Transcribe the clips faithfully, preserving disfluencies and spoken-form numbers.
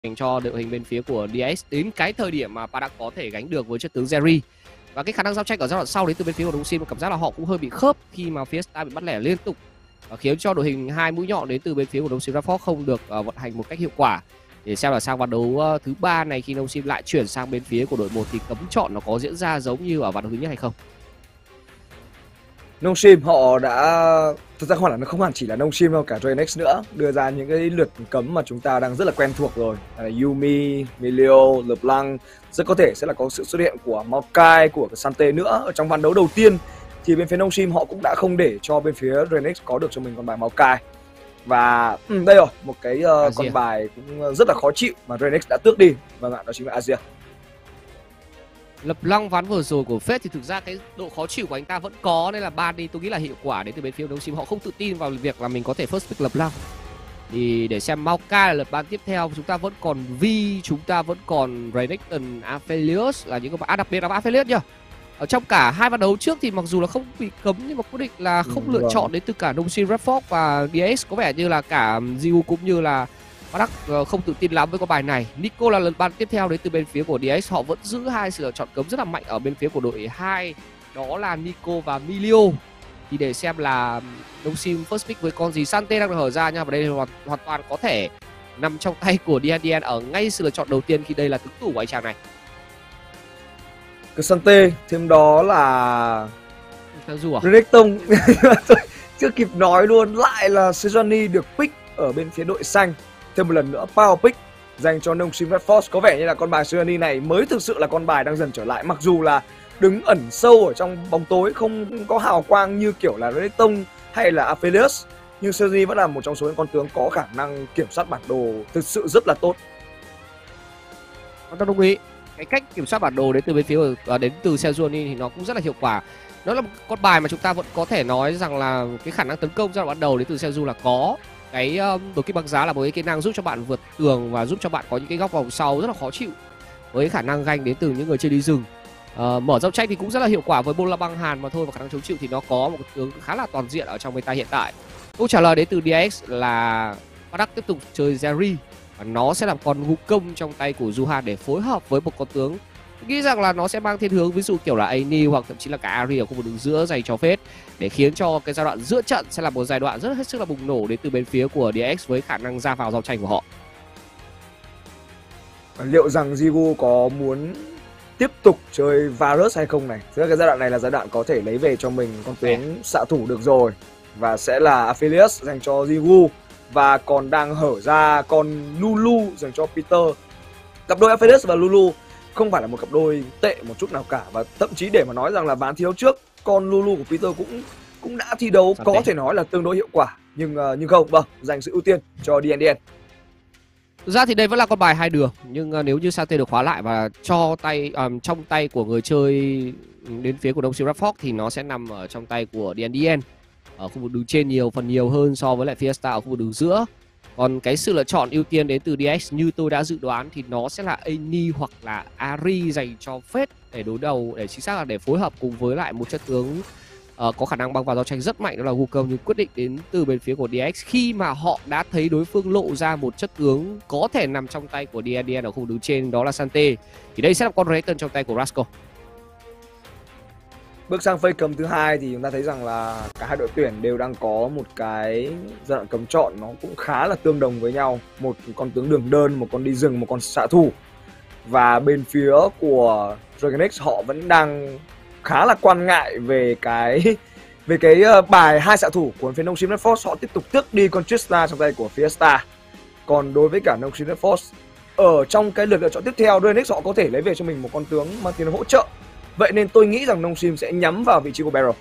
dành cho đội hình bên phía của đê ích đến cái thời điểm mà Paradox có thể gánh được với chất tướng Jerry. Và cái khả năng giao tranh ở giai đoạn sau đến từ bên phía của Đông Sim, cảm giác là họ cũng hơi bị khớp khi mà Fiesta bị bắt lẻ liên tục và khiến cho đội hình hai mũi nhọn đến từ bên phía của Đông Sim Rapford không được uh, vận hành một cách hiệu quả. Để xem là sang ván đấu uh, thứ ba này khi Đông Sim lại chuyển sang bên phía của đội một thì cấm chọn nó có diễn ra giống như ở ván đấu thứ nhất hay không? Nông Sim họ đã, thực ra không phải là nó không hẳn chỉ là Nông Sim đâu, cả Dranex nữa đưa ra những cái lượt cấm mà chúng ta đang rất là quen thuộc rồi, là Yuumi, Milio, LeBlanc, rất có thể sẽ là có sự xuất hiện của Maokai, của Sante nữa. Ở trong ván đấu đầu tiên thì bên phía Nông Sim họ cũng đã không để cho bên phía Dranex có được cho mình con bài Maokai. Và ừ, đây rồi, một cái uh, con bài cũng rất là khó chịu mà Dranex đã tước đi, vâng ạ, đó chính là Azir. LeBlanc ván vừa rồi của Fate thì thực ra cái độ khó chịu của anh ta vẫn có, nên là ban đi tôi nghĩ là hiệu quả đến từ bên phía Đông Sim, họ không tự tin vào việc là mình có thể first pick LeBlanc. Thì để xem Maokai là lượt ban tiếp theo, chúng ta vẫn còn Vi, chúng ta vẫn còn Renekton, Aphelios là những con bài, à, đặc biệt là Aphelios nhá. Ở trong cả hai ván đấu trước thì mặc dù là không bị cấm nhưng mà quyết định là không ừ, lựa vâng. chọn đến từ cả Đông Sim Rapford và đê ích, có vẻ như là cả Ziu cũng như là Paradox không tự tin lắm với con bài này. Nico là lần ban tiếp theo đến từ bên phía của đê ích, họ vẫn giữ hai sự lựa chọn cấm rất là mạnh ở bên phía của đội hai, đó là Nico và Milio. Thì để xem là Đông Sim first pick với con gì. Sante đang được hở ra nha, và đây hoàn, hoàn toàn có thể nằm trong tay của đê en đê en ở ngay sự lựa chọn đầu tiên khi đây là tướng thủ của anh chàng này. Cái Sante thêm đó là Renekton chưa kịp nói luôn, lại là Sejuani được pick ở bên phía đội xanh. Thêm một lần nữa power pick dành cho Nông Sim Rapford. Có vẻ như là con bài Sejuani này mới thực sự là con bài đang dần trở lại, mặc dù là đứng ẩn sâu ở trong bóng tối, không có hào quang như kiểu là Renekton hay là Aphelios, nhưng Sejuani vẫn là một trong số những con tướng có khả năng kiểm soát bản đồ thực sự rất là tốt. Tôi đồng ý, cái cách kiểm soát bản đồ đến từ bên phía uh, đến từ Sejuani thì nó cũng rất là hiệu quả. Nó là một con bài mà chúng ta vẫn có thể nói rằng là cái khả năng tấn công giai đoạn ban đầu đến từ Seju là có. Cái um, đột kích băng giá là một cái kỹ năng giúp cho bạn vượt tường và giúp cho bạn có những cái góc vòng sau rất là khó chịu, với khả năng ganh đến từ những người chơi đi rừng. Uh, mở giao tranh thì cũng rất là hiệu quả với bola băng hàn mà thôi, và khả năng chống chịu thì nó có một tướng khá là toàn diện ở trong meta hiện tại. Câu trả lời đến từ đê ích là Paradox tiếp tục chơi Jerry và nó sẽ làm con ngu công trong tay của Juhan để phối hợp với một con tướng nghĩ rằng là nó sẽ mang thiên hướng ví dụ kiểu là Ani hoặc thậm chí là cả Ari ở khu vực đường giữa dành cho Fate, để khiến cho cái giai đoạn giữa trận sẽ là một giai đoạn rất hết sức là bùng nổ đến từ bên phía của đê ích với khả năng ra vào giao tranh của họ. Liệu rằng Zigu có muốn tiếp tục chơi Varus hay không này? Thực ra cái giai đoạn này là giai đoạn có thể lấy về cho mình con tướng xạ thủ được rồi, và sẽ là Aphelios dành cho Zigu, và còn đang hở ra con Lulu dành cho Peter. Cặp đôi Aphelios và Lulu không phải là một cặp đôi tệ một chút nào cả, và thậm chí để mà nói rằng là ván thi đấu trước con Lulu của Peter cũng cũng đã thi đấu có thể nói là tương đối hiệu quả, nhưng uh, nhưng không, vâng, dành sự ưu tiên cho đê en đê en. Thực ra thì đây vẫn là con bài hai đường, nhưng uh, nếu như Sante được khóa lại và cho tay um, trong tay của người chơi đến phía của Đông Sim Rapford thì nó sẽ nằm ở trong tay của đê en đê en ở khu vực đường trên nhiều phần nhiều hơn so với lại Fiesta ở khu vực đường giữa. Còn cái sự lựa chọn ưu tiên đến từ đê ích như tôi đã dự đoán thì nó sẽ là Ani hoặc là Ari dành cho Fate để đối đầu, để chính xác là để phối hợp cùng với lại một chất tướng uh, có khả năng băng vào giao tranh rất mạnh, đó là Wukong. Nhưng quyết định đến từ bên phía của đê ích khi mà họ đã thấy đối phương lộ ra một chất tướng có thể nằm trong tay của đê en đê en ở khu vực đường trên, đó là Sante, thì đây sẽ là con Renekton trong tay của Rascal. Bước sang phase cấm thứ hai thì chúng ta thấy rằng là cả hai đội tuyển đều đang có một cái giai đoạn cấm chọn nó cũng khá là tương đồng với nhau, một con tướng đường đơn, một con đi rừng, một con xạ thủ. Và bên phía của Dragonix họ vẫn đang khá là quan ngại về cái về cái bài hai xạ thủ của phía Nông Sim Rapford. Họ tiếp tục tước đi con Trista trong tay của Fiesta. Còn đối với cả Nông Sim Rapford, ở trong cái lượt lựa chọn tiếp theo, Dragonix họ có thể lấy về cho mình một con tướng mang tính hỗ trợ. Vậy nên tôi nghĩ rằng Nông Sim sẽ nhắm vào vị trí của Barrow.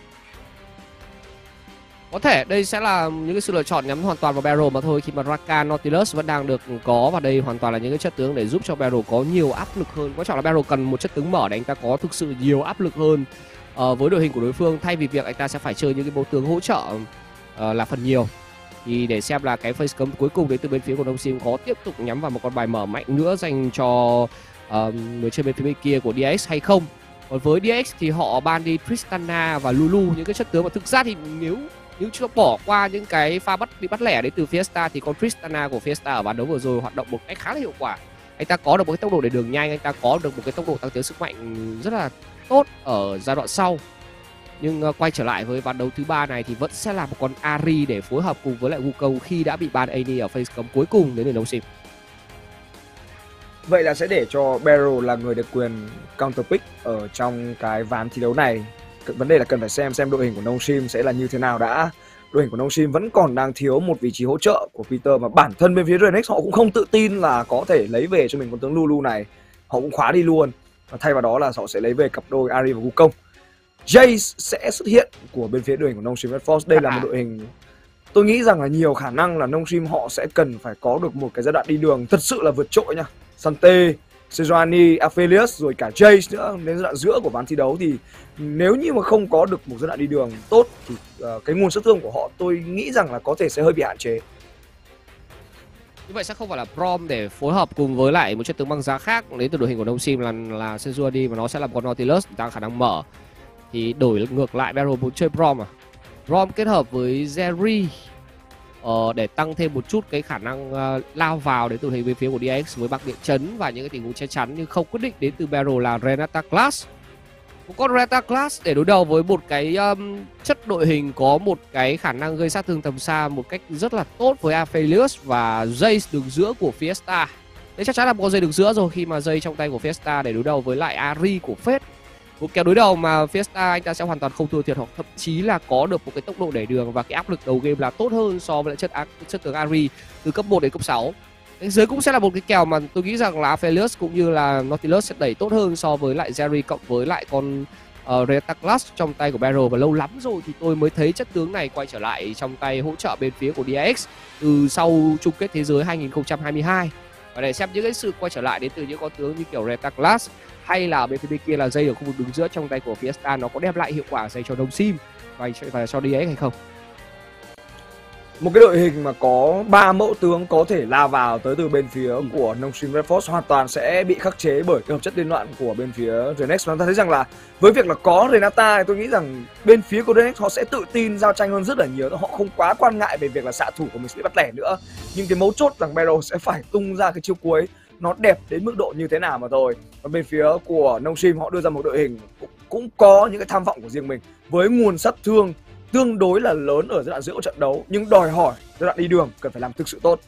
Có thể đây sẽ là những cái sự lựa chọn nhắm hoàn toàn vào Barrow mà thôi, khi mà Rakan, Nautilus vẫn đang được có, và đây hoàn toàn là những cái chất tướng để giúp cho Barrow có nhiều áp lực hơn. Quan trọng là Barrow cần một chất tướng mở để anh ta có thực sự nhiều áp lực hơn uh, với đội hình của đối phương, thay vì việc anh ta sẽ phải chơi những cái bộ tướng hỗ trợ uh, là phần nhiều. Thì để xem là cái phase cấm cuối cùng đến từ bên phía của Nông Sim có tiếp tục nhắm vào một con bài mở mạnh nữa dành cho uh, người chơi bên phía bên kia của đê ích hay không. Còn với đê ích thì họ ban đi Tristana và Lulu, những cái chất tướng mà thực ra thì nếu nếu chưa bỏ qua những cái pha bắt bị bắt lẻ đến từ Fiesta thì con Tristana của Fiesta ở ván đấu vừa rồi hoạt động một cách khá là hiệu quả. Anh ta có được một cái tốc độ để đường nhanh, anh ta có được một cái tốc độ tăng tiến sức mạnh rất là tốt ở giai đoạn sau. Nhưng uh, quay trở lại với ván đấu thứ ba này thì vẫn sẽ là một con Ahri để phối hợp cùng với lại Wukong khi đã bị ban Ani ở phase cấm cuối cùng đến từ No Sim. Vậy là sẽ để cho Beryl là người được quyền counter pick ở trong cái ván thi đấu này. Vấn đề là cần phải xem xem đội hình của No Sim sẽ là như thế nào đã. Đội hình của No Sim vẫn còn đang thiếu một vị trí hỗ trợ của Peter, mà bản thân bên phía Renex họ cũng không tự tin là có thể lấy về cho mình con tướng Lulu này. Họ cũng khóa đi luôn. Và thay vào đó là họ sẽ lấy về cặp đôi Ahri và Wukong. Jace sẽ xuất hiện của bên phía đội hình của No Sim Red Force. Đây là một đội hình tôi nghĩ rằng là nhiều khả năng là No Sim họ sẽ cần phải có được một cái giai đoạn đi đường thật sự là vượt trội nha. Sante, Sejuani, Aphelios rồi cả Jace nữa đến giai đoạn giữa của ván thi đấu, thì nếu như mà không có được một giai đoạn đi đường tốt thì uh, cái nguồn sát thương của họ tôi nghĩ rằng là có thể sẽ hơi bị hạn chế. Như vậy sẽ không phải là Prom để phối hợp cùng với lại một chất tướng băng giá khác đến từ đội hình của No Sim là là Sejuani, mà nó sẽ là một con Nautilus tăng khả năng mở. Thì đổi ngược lại Beryl muốn chơi Prom à? Prom kết hợp với Jerry Ờ, để tăng thêm một chút cái khả năng uh, lao vào đến từ hình bên phía của đê i ếch với băng điện chấn và những cái tình huống che chắn, nhưng không quyết định đến từ Beryl là Renata Class. Một con Renata Class để đối đầu với một cái um, chất đội hình có một cái khả năng gây sát thương tầm xa một cách rất là tốt với Aphelios và Jace đường giữa của Fiesta. Đấy chắc chắn là một con dây đường giữa rồi, khi mà dây trong tay của Fiesta để đối đầu với lại Ahri của Fate. Một kèo đối đầu mà Fiesta anh ta sẽ hoàn toàn không thua thiệt, hoặc thậm chí là có được một cái tốc độ đẩy đường và cái áp lực đầu game là tốt hơn so với lại chất chất tướng Ahri từ cấp một đến cấp sáu. Đánh dưới cũng sẽ là một cái kèo mà tôi nghĩ rằng là Aphelios cũng như là Nautilus sẽ đẩy tốt hơn so với lại Jerry cộng với lại con uh, Renata Class trong tay của Beryl, và lâu lắm rồi thì tôi mới thấy chất tướng này quay trở lại trong tay hỗ trợ bên phía của đê i ếch từ sau chung kết thế giới hai không hai hai. Và để xem những cái sự quay trở lại đến từ những con tướng như kiểu Renata Class hay là bên phía bên kia là dây ở khu vực đứng giữa trong tay của Fiesta nó có đem lại hiệu quả dành cho No Sim và, và cho đê i ếch hay không. Một cái đội hình mà có ba mẫu tướng có thể lao vào tới từ bên phía ừ. của No Sim Red Force hoàn toàn sẽ bị khắc chế bởi cái hợp chất liên loạn của bên phía Renex. Chúng ta thấy rằng là với việc là có Renata, tôi nghĩ rằng bên phía của Renex họ sẽ tự tin giao tranh hơn rất là nhiều, họ không quá quan ngại về việc là xạ thủ của mình sẽ bị bắt lẻ nữa. Nhưng cái mấu chốt rằng Beryl sẽ phải tung ra cái chiêu cuối nó đẹp đến mức độ như thế nào mà thôi. Và bên phía của No Sim họ đưa ra một đội hình cũng, cũng có những cái tham vọng của riêng mình với nguồn sát thương tương đối là lớn ở giai đoạn giữa của trận đấu, nhưng đòi hỏi giai đoạn đi đường cần phải làm thực sự tốt.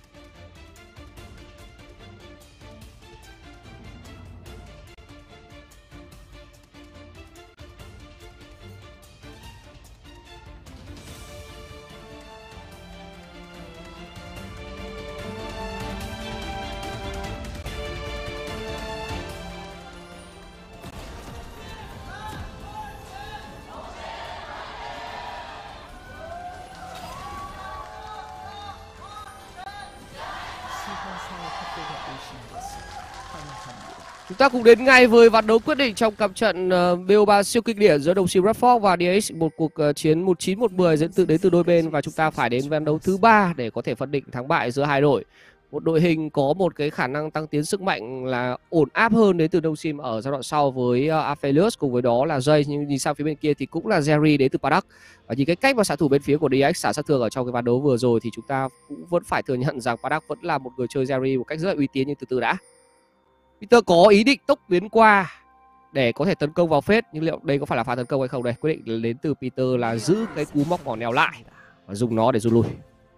Chúng ta cùng đến ngay với ván đấu quyết định trong cặp trận uh, bê o ba siêu kinh điển giữa No Sim Red Force và đê i ếch, một cuộc uh, chiến một chín một mười dẫn từ đến từ đôi bên, và chúng ta phải đến ván đấu thứ ba để có thể phân định thắng bại giữa hai đội. Một đội hình có một cái khả năng tăng tiến sức mạnh là ổn áp hơn đến từ No Sim ở giai đoạn sau với uh, Aphelios, cùng với đó là Jay, nhưng nhìn sang phía bên kia thì cũng là Jerry đến từ Padak. Và nhìn cái cách mà xạ thủ bên phía của đê i ếch xả sát thương ở trong cái ván đấu vừa rồi thì chúng ta cũng vẫn phải thừa nhận rằng Padak vẫn là một người chơi Jerry một cách rất là uy tín, nhưng từ từ đã. Peter có ý định tốc biến qua để có thể tấn công vào Fate, nhưng liệu đây có phải là pha tấn công hay không đây? Quyết định đến từ Peter là giữ cái cú móc mỏ neo lại và dùng nó để rút lui.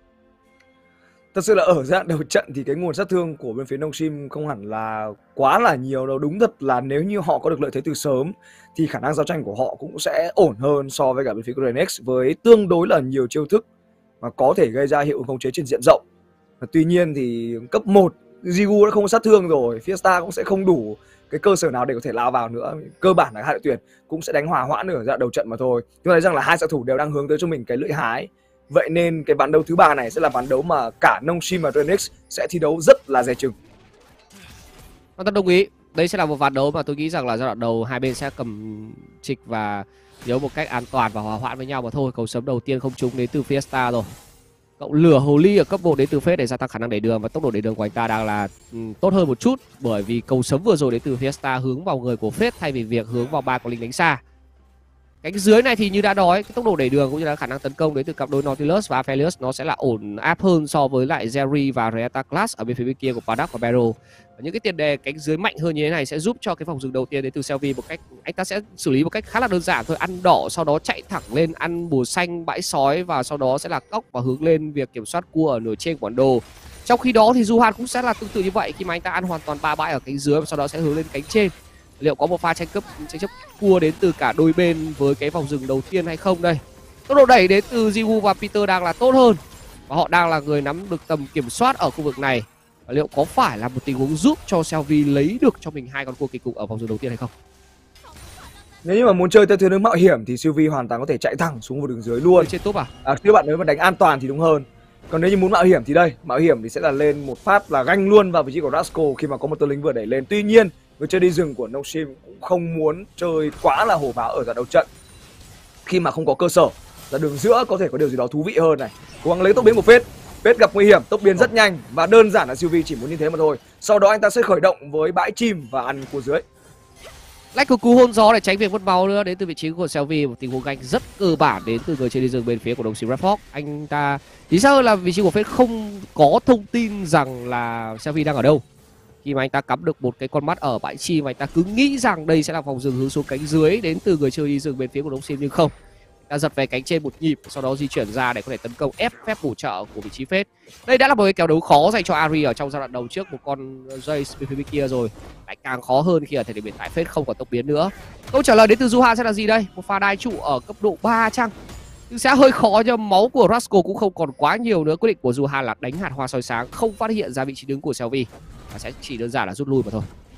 Thật sự là ở giai đoạn đầu trận thì cái nguồn sát thương của bên phía No Sim không hẳn là quá là nhiều đâu. Đúng thật là nếu như họ có được lợi thế từ sớm thì khả năng giao tranh của họ cũng sẽ ổn hơn so với cả bên phía của Renex với tương đối là nhiều chiêu thức mà có thể gây ra hiệu ứng khống chế trên diện rộng. Và tuy nhiên thì cấp một Jigu đã không có sát thương rồi, Fiesta cũng sẽ không đủ cái cơ sở nào để có thể lao vào nữa. Cơ bản là hai đội tuyển cũng sẽ đánh hòa hoãn ở giai đoạn đầu trận mà thôi. Chúng ta thấy rằng là hai xạ thủ đều đang hướng tới cho mình cái lưỡi hái. Vậy nên cái ván đấu thứ ba này sẽ là ván đấu mà cả No Sim và Renex sẽ thi đấu rất là dè chừng. Tôi đồng ý. Đây sẽ là một ván đấu mà tôi nghĩ rằng là giai đoạn đầu hai bên sẽ cầm trịch và đấu một cách an toàn và hòa hoãn với nhau mà thôi. Cầu sớm đầu tiên không trúng đến từ Fiesta rồi. Cộng lửa hồ ly ở cấp một đến từ Fate để gia tăng khả năng đẩy đường, và tốc độ đẩy đường của anh ta đang là um, tốt hơn một chút, bởi vì cầu sớm vừa rồi đến từ Fiesta hướng vào người của Fate thay vì việc hướng vào ba con lính đánh xa. Cánh dưới này thì như đã nói, cái tốc độ đẩy đường cũng như là khả năng tấn công đến từ cặp đôi Nautilus và Aphelios nó sẽ là ổn áp hơn so với lại Jerry và Reata Class ở bên phía bên kia của Padak và Barrow. Những cái tiền đề cánh dưới mạnh hơn như thế này sẽ giúp cho cái vòng dừng đầu tiên đến từ Selvi một cách anh ta sẽ xử lý một cách khá là đơn giản thôi, ăn đỏ sau đó chạy thẳng lên ăn bùa xanh bãi sói và sau đó sẽ là cóc và hướng lên việc kiểm soát cua ở nửa trên của bản đồ. Trong khi đó thì Juhan cũng sẽ là tương tự như vậy khi mà anh ta ăn hoàn toàn ba bãi ở cánh dưới và sau đó sẽ hướng lên cánh trên. Liệu có một pha tranh cấp tranh chấp cua đến từ cả đôi bên với cái vòng dừng đầu tiên hay không đây? Tốc độ đẩy đến từ Jiwoo và Peter đang là tốt hơn và họ đang là người nắm được tầm kiểm soát ở khu vực này. Và liệu có phải là một tình huống giúp cho Selvi lấy được cho mình hai con cua kỳ cục ở vòng dừng đầu tiên hay không? Nếu như mà muốn chơi theo thiên hướng mạo hiểm thì Selvi hoàn toàn có thể chạy thẳng xuống một đường dưới luôn. Trên top à? À, nếu bạn nếu mà đánh an toàn thì đúng hơn. Còn nếu như muốn mạo hiểm thì đây, mạo hiểm thì sẽ là lên một phát là ganh luôn vào vị trí của Rascal khi mà có một tơ lính vừa đẩy lên. Tuy nhiên, người chơi đi rừng của Noshim cũng không muốn chơi quá là hổ báo ở giải đấu trận khi mà không có cơ sở. Ra đường giữa có thể có điều gì đó thú vị hơn này. Cố gắng lấy tốc biến của Phết. Phết gặp nguy hiểm, tốc biến rất nhanh và đơn giản là Selvi chỉ muốn như thế mà thôi. Sau đó anh ta sẽ khởi động với bãi chim và ăn cua dưới. Lách của cú hôn gió để tránh việc mất máu nữa đến từ vị trí của Selvi, một tình huống ganh rất cơ bản đến từ người chơi đi rừng bên phía của đồng chí Redford. Anh ta lý do là vị trí của Phết không có thông tin rằng là Selvi đang ở đâu. Khi mà anh ta cắm được một cái con mắt ở bãi chim, anh ta cứ nghĩ rằng đây sẽ là vòng dừng hướng xuống cánh dưới đến từ người chơi đi rừng bên phía của Đông Sim, nhưng không. Anh ta giật về cánh trên một nhịp, sau đó di chuyển ra để có thể tấn công ép phép bổ trợ của vị trí Phết. Đây đã là một cái kèo đấu khó dành cho Ari ở trong giai đoạn đầu trước một con dây bên phía bên kia rồi. Lại càng khó hơn khi ở thời điểm hiện tại Phết không có tốc biến nữa. Câu trả lời đến từ Juhan sẽ là gì đây? Một pha đai trụ ở cấp độ ba chăng? Nhưng sẽ hơi khó cho máu của Rascal cũng không còn quá nhiều nữa. Quyết định của Juhan là đánh hạt hoa soi sáng, không phát hiện ra vị trí đứng của Selvi và sẽ chỉ đơn giản là rút lui mà thôi.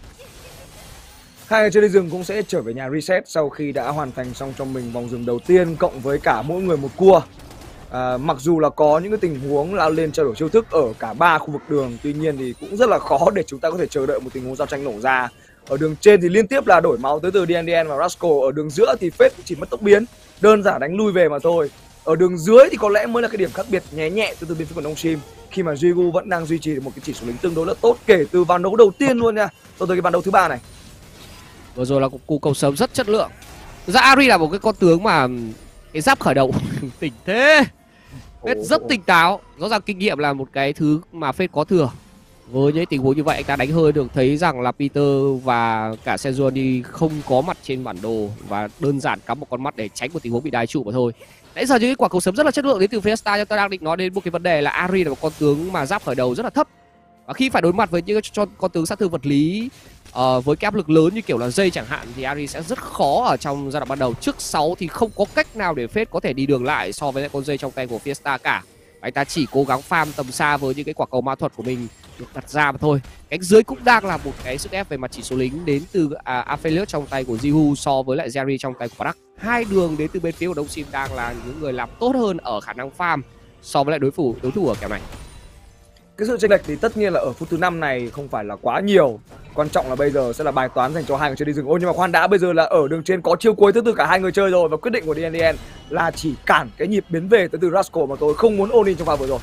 Hai người chơi đi rừng cũng sẽ trở về nhà reset sau khi đã hoàn thành xong cho mình vòng rừng đầu tiên cộng với cả mỗi người một cua. À, mặc dù là có những cái tình huống lao lên trao đổi chiêu thức ở cả ba khu vực đường, tuy nhiên thì cũng rất là khó để chúng ta có thể chờ đợi một tình huống giao tranh nổ ra. Ở đường trên thì liên tiếp là đổi máu tới từ đê en đê en và Rascal. Ở đường giữa thì Phết chỉ mất tốc biến, đơn giản đánh lui về mà thôi. Ở đường dưới thì có lẽ mới là cái điểm khác biệt nhẹ nhẹ từ từ bên phía của Nongshim, khi mà Jiwoo vẫn đang duy trì được một cái chỉ số lính tương đối là tốt kể từ ván đấu đầu tiên luôn nha, cho tới cái ván đấu thứ ba này. Vừa rồi là cú cầu sớm rất chất lượng. Thực ra Ari là một cái con tướng mà cái giáp khởi động tỉnh thế. Phết rất tỉnh táo. Rõ ràng kinh nghiệm là một cái thứ mà Phết có thừa. Với những tình huống như vậy anh ta đánh hơi được thấy rằng là Peter và cả Sejuani không có mặt trên bản đồ và đơn giản cắm một con mắt để tránh một tình huống bị đái trụ mà thôi. Nãy giờ những cái quả cầu sớm rất là chất lượng đến từ phía Star, tôi đang định nói đến một cái vấn đề là Ari là một con tướng mà giáp khởi đầu rất là thấp. Và khi phải đối mặt với những cho con tướng sát thương vật lý uh, với cái áp lực lớn như kiểu là dây chẳng hạn thì Ari sẽ rất khó ở trong giai đoạn ban đầu. Trước sáu thì không có cách nào để Phết có thể đi đường lại so với lại con dây trong tay của Fiesta cả. Anh ta chỉ cố gắng farm tầm xa với những cái quả cầu ma thuật của mình được đặt ra mà thôi. Cánh dưới cũng đang là một cái sức ép về mặt chỉ số lính đến từ à, Aphelios trong tay của Jiwoo so với lại Jerry trong tay của Padak. Hai đường đến từ bên phía của Đông Sim đang là những người làm tốt hơn ở khả năng farm so với lại đối thủ đối thủ ở kèo này. Cái sự chênh lệch thì tất nhiên là ở phút thứ năm này không phải là quá nhiều. Quan trọng là bây giờ sẽ là bài toán dành cho hai người chơi đi rừng. Ôi nhưng mà khoan đã, bây giờ là ở đường trên có chiêu cuối tới từ cả hai người chơi rồi, và quyết định của đê en đê en là chỉ cản cái nhịp biến về tới từ Rascal mà tôi không muốn ôn in trong pha vừa rồi.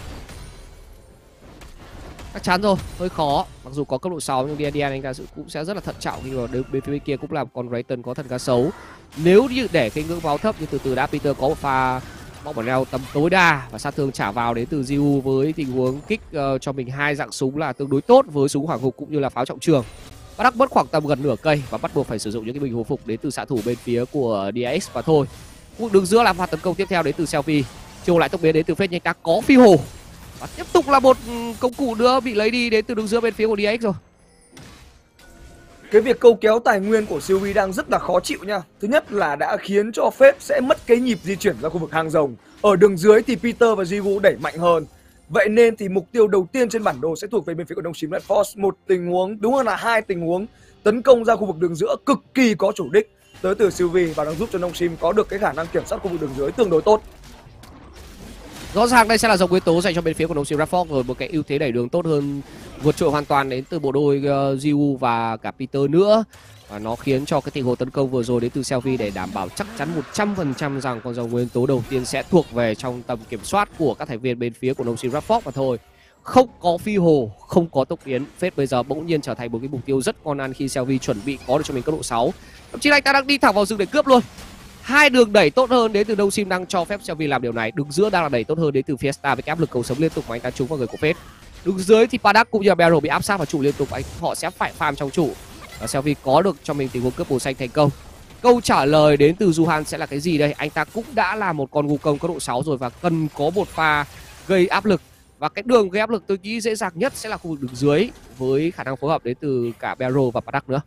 Chắc chắn rồi, hơi khó. Mặc dù có cấp độ sáu nhưng đê en đê en anh ta cũng sẽ rất là thận trọng khi mà bên phía bên kia cũng là con Rayton có thần cá sấu. Nếu như để cái ngưỡng máu thấp như từ từ đã Peter có một pha bóng bẩn leo tầm tối đa và sát thương trả vào đến từ Jiwoo với tình huống kích uh, cho mình hai dạng súng là tương đối tốt với súng hỏa ngục cũng như là pháo trọng trường. Padak mất khoảng tầm gần nửa cây và bắt buộc phải sử dụng những cái bình hồi phục đến từ xạ thủ bên phía của đê ích và thôi. Cuộc đường giữa là pha tấn công tiếp theo đến từ Selvi. Chiều lại tốc biến đến từ Phết, nhưng ta có phi hồ. Và tiếp tục là một công cụ nữa bị lấy đi đến từ đường giữa bên phía của đê ích rồi. Cái việc câu kéo tài nguyên của Selvi đang rất là khó chịu nha. Thứ nhất là đã khiến cho Phết sẽ mất cái nhịp di chuyển ra khu vực hang rồng. Ở đường dưới thì Peter và Jiwoo đẩy mạnh hơn. Vậy nên thì mục tiêu đầu tiên trên bản đồ sẽ thuộc về bên phía của Nongshim Red Force. Một tình huống, đúng hơn là hai tình huống tấn công ra khu vực đường giữa cực kỳ có chủ đích tới từ Selvi và đang giúp cho Nongshim có được cái khả năng kiểm soát khu vực đường dưới tương đối tốt. Rõ ràng đây sẽ là dòng nguyên tố dành cho bên phía của Nongshim Red Force rồi, một cái ưu thế đẩy đường tốt hơn vượt trội hoàn toàn đến từ bộ đôi uh, Jiwoo và cả Peter nữa. Và nó khiến cho cái tình huống tấn công vừa rồi đến từ Selvi để đảm bảo chắc chắn một trăm phần trăm rằng con dòng nguyên tố đầu tiên sẽ thuộc về trong tầm kiểm soát của các thành viên bên phía của Nongshim Red Force mà thôi. Không có phi hồ, không có tốc biến, Phết bây giờ bỗng nhiên trở thành một cái mục tiêu rất ngon ăn khi Selvi chuẩn bị có được cho mình cấp độ sáu. Thậm chí là anh ta đang đi thẳng vào rừng để cướp luôn. Hai đường đẩy tốt hơn đến từ Đông Sim đang cho phép Xelvi làm điều này. Đường giữa đang là đẩy tốt hơn đến từ Fiesta với cái áp lực cầu sống liên tục mà anh ta trúng vào người của Fate. Đường dưới thì Padak cũng như là Barrow bị áp sát vào trụ liên tục, anh họ sẽ phải farm trong trụ. Và Xelvi có được cho mình tình huống cướp bồ xanh thành công. Câu trả lời đến từ Duhan sẽ là cái gì đây? Anh ta cũng đã là một con Wukong có độ sáu rồi và cần có một pha gây áp lực. Và cái đường gây áp lực tôi nghĩ dễ dàng nhất sẽ là khu vực đường dưới với khả năng phối hợp đến từ cả Barrow và Padak nữa.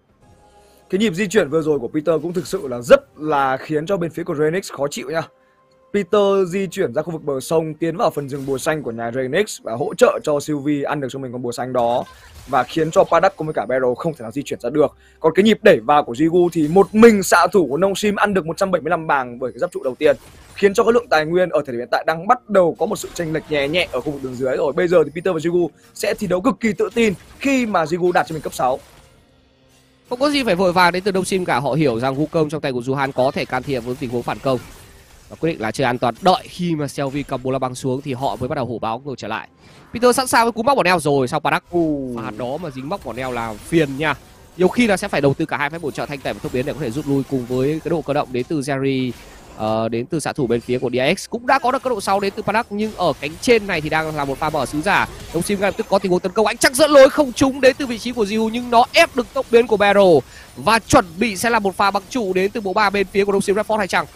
Cái nhịp di chuyển vừa rồi của Peter cũng thực sự là rất là khiến cho bên phía của Renix khó chịu nha. Peter di chuyển ra khu vực bờ sông, tiến vào phần rừng bùa xanh của nhà Renix và hỗ trợ cho Sylvie ăn được cho mình con bùa xanh đó, và khiến cho Padak cùng với cả Barrow không thể nào di chuyển ra được. Còn cái nhịp đẩy vào của Jigu thì một mình xạ thủ của Nông Sim ăn được một trăm bảy mươi lăm bàng bởi cái giáp trụ đầu tiên, khiến cho cái lượng tài nguyên ở thời điểm hiện tại đang bắt đầu có một sự chênh lệch nhẹ nhẹ ở khu vực đường dưới rồi. Bây giờ thì Peter và Jigu sẽ thi đấu cực kỳ tự tin khi mà Jigu đạt cho mình cấp sáu. Không có gì phải vội vàng đến từ Đông Sim cả, họ hiểu rằng Wukong trong tay của Duhan có thể can thiệp với tình huống phản công và quyết định là chơi an toàn, đợi khi mà Xelvi cầm bola băng xuống thì họ mới bắt đầu hổ báo ngược trở lại. Peter sẵn sàng với cú móc bỏ neo rồi, sau Padak và đó mà dính móc bỏ neo là phiền nha. Nhiều khi là sẽ phải đầu tư cả hai phép bổ trợ thanh tẩy và tốc biến để có thể rút lui, cùng với cái độ cơ động đến từ Jerry, uh, đến từ xạ thủ bên phía của đê ích cũng đã có được cái độ sáu đến từ Padak, nhưng ở cánh trên này thì đang là một pha mở sứ giả. Đông Sim ngay lập tức có tình huống tấn công, ánh chắc dẫn lối không trúng đến từ vị trí của Jiu, nhưng nó ép được tốc biến của Barrow và chuẩn bị sẽ là một pha băng trụ đến từ bộ ba bên phía của Đông Sim Redford hay chăng?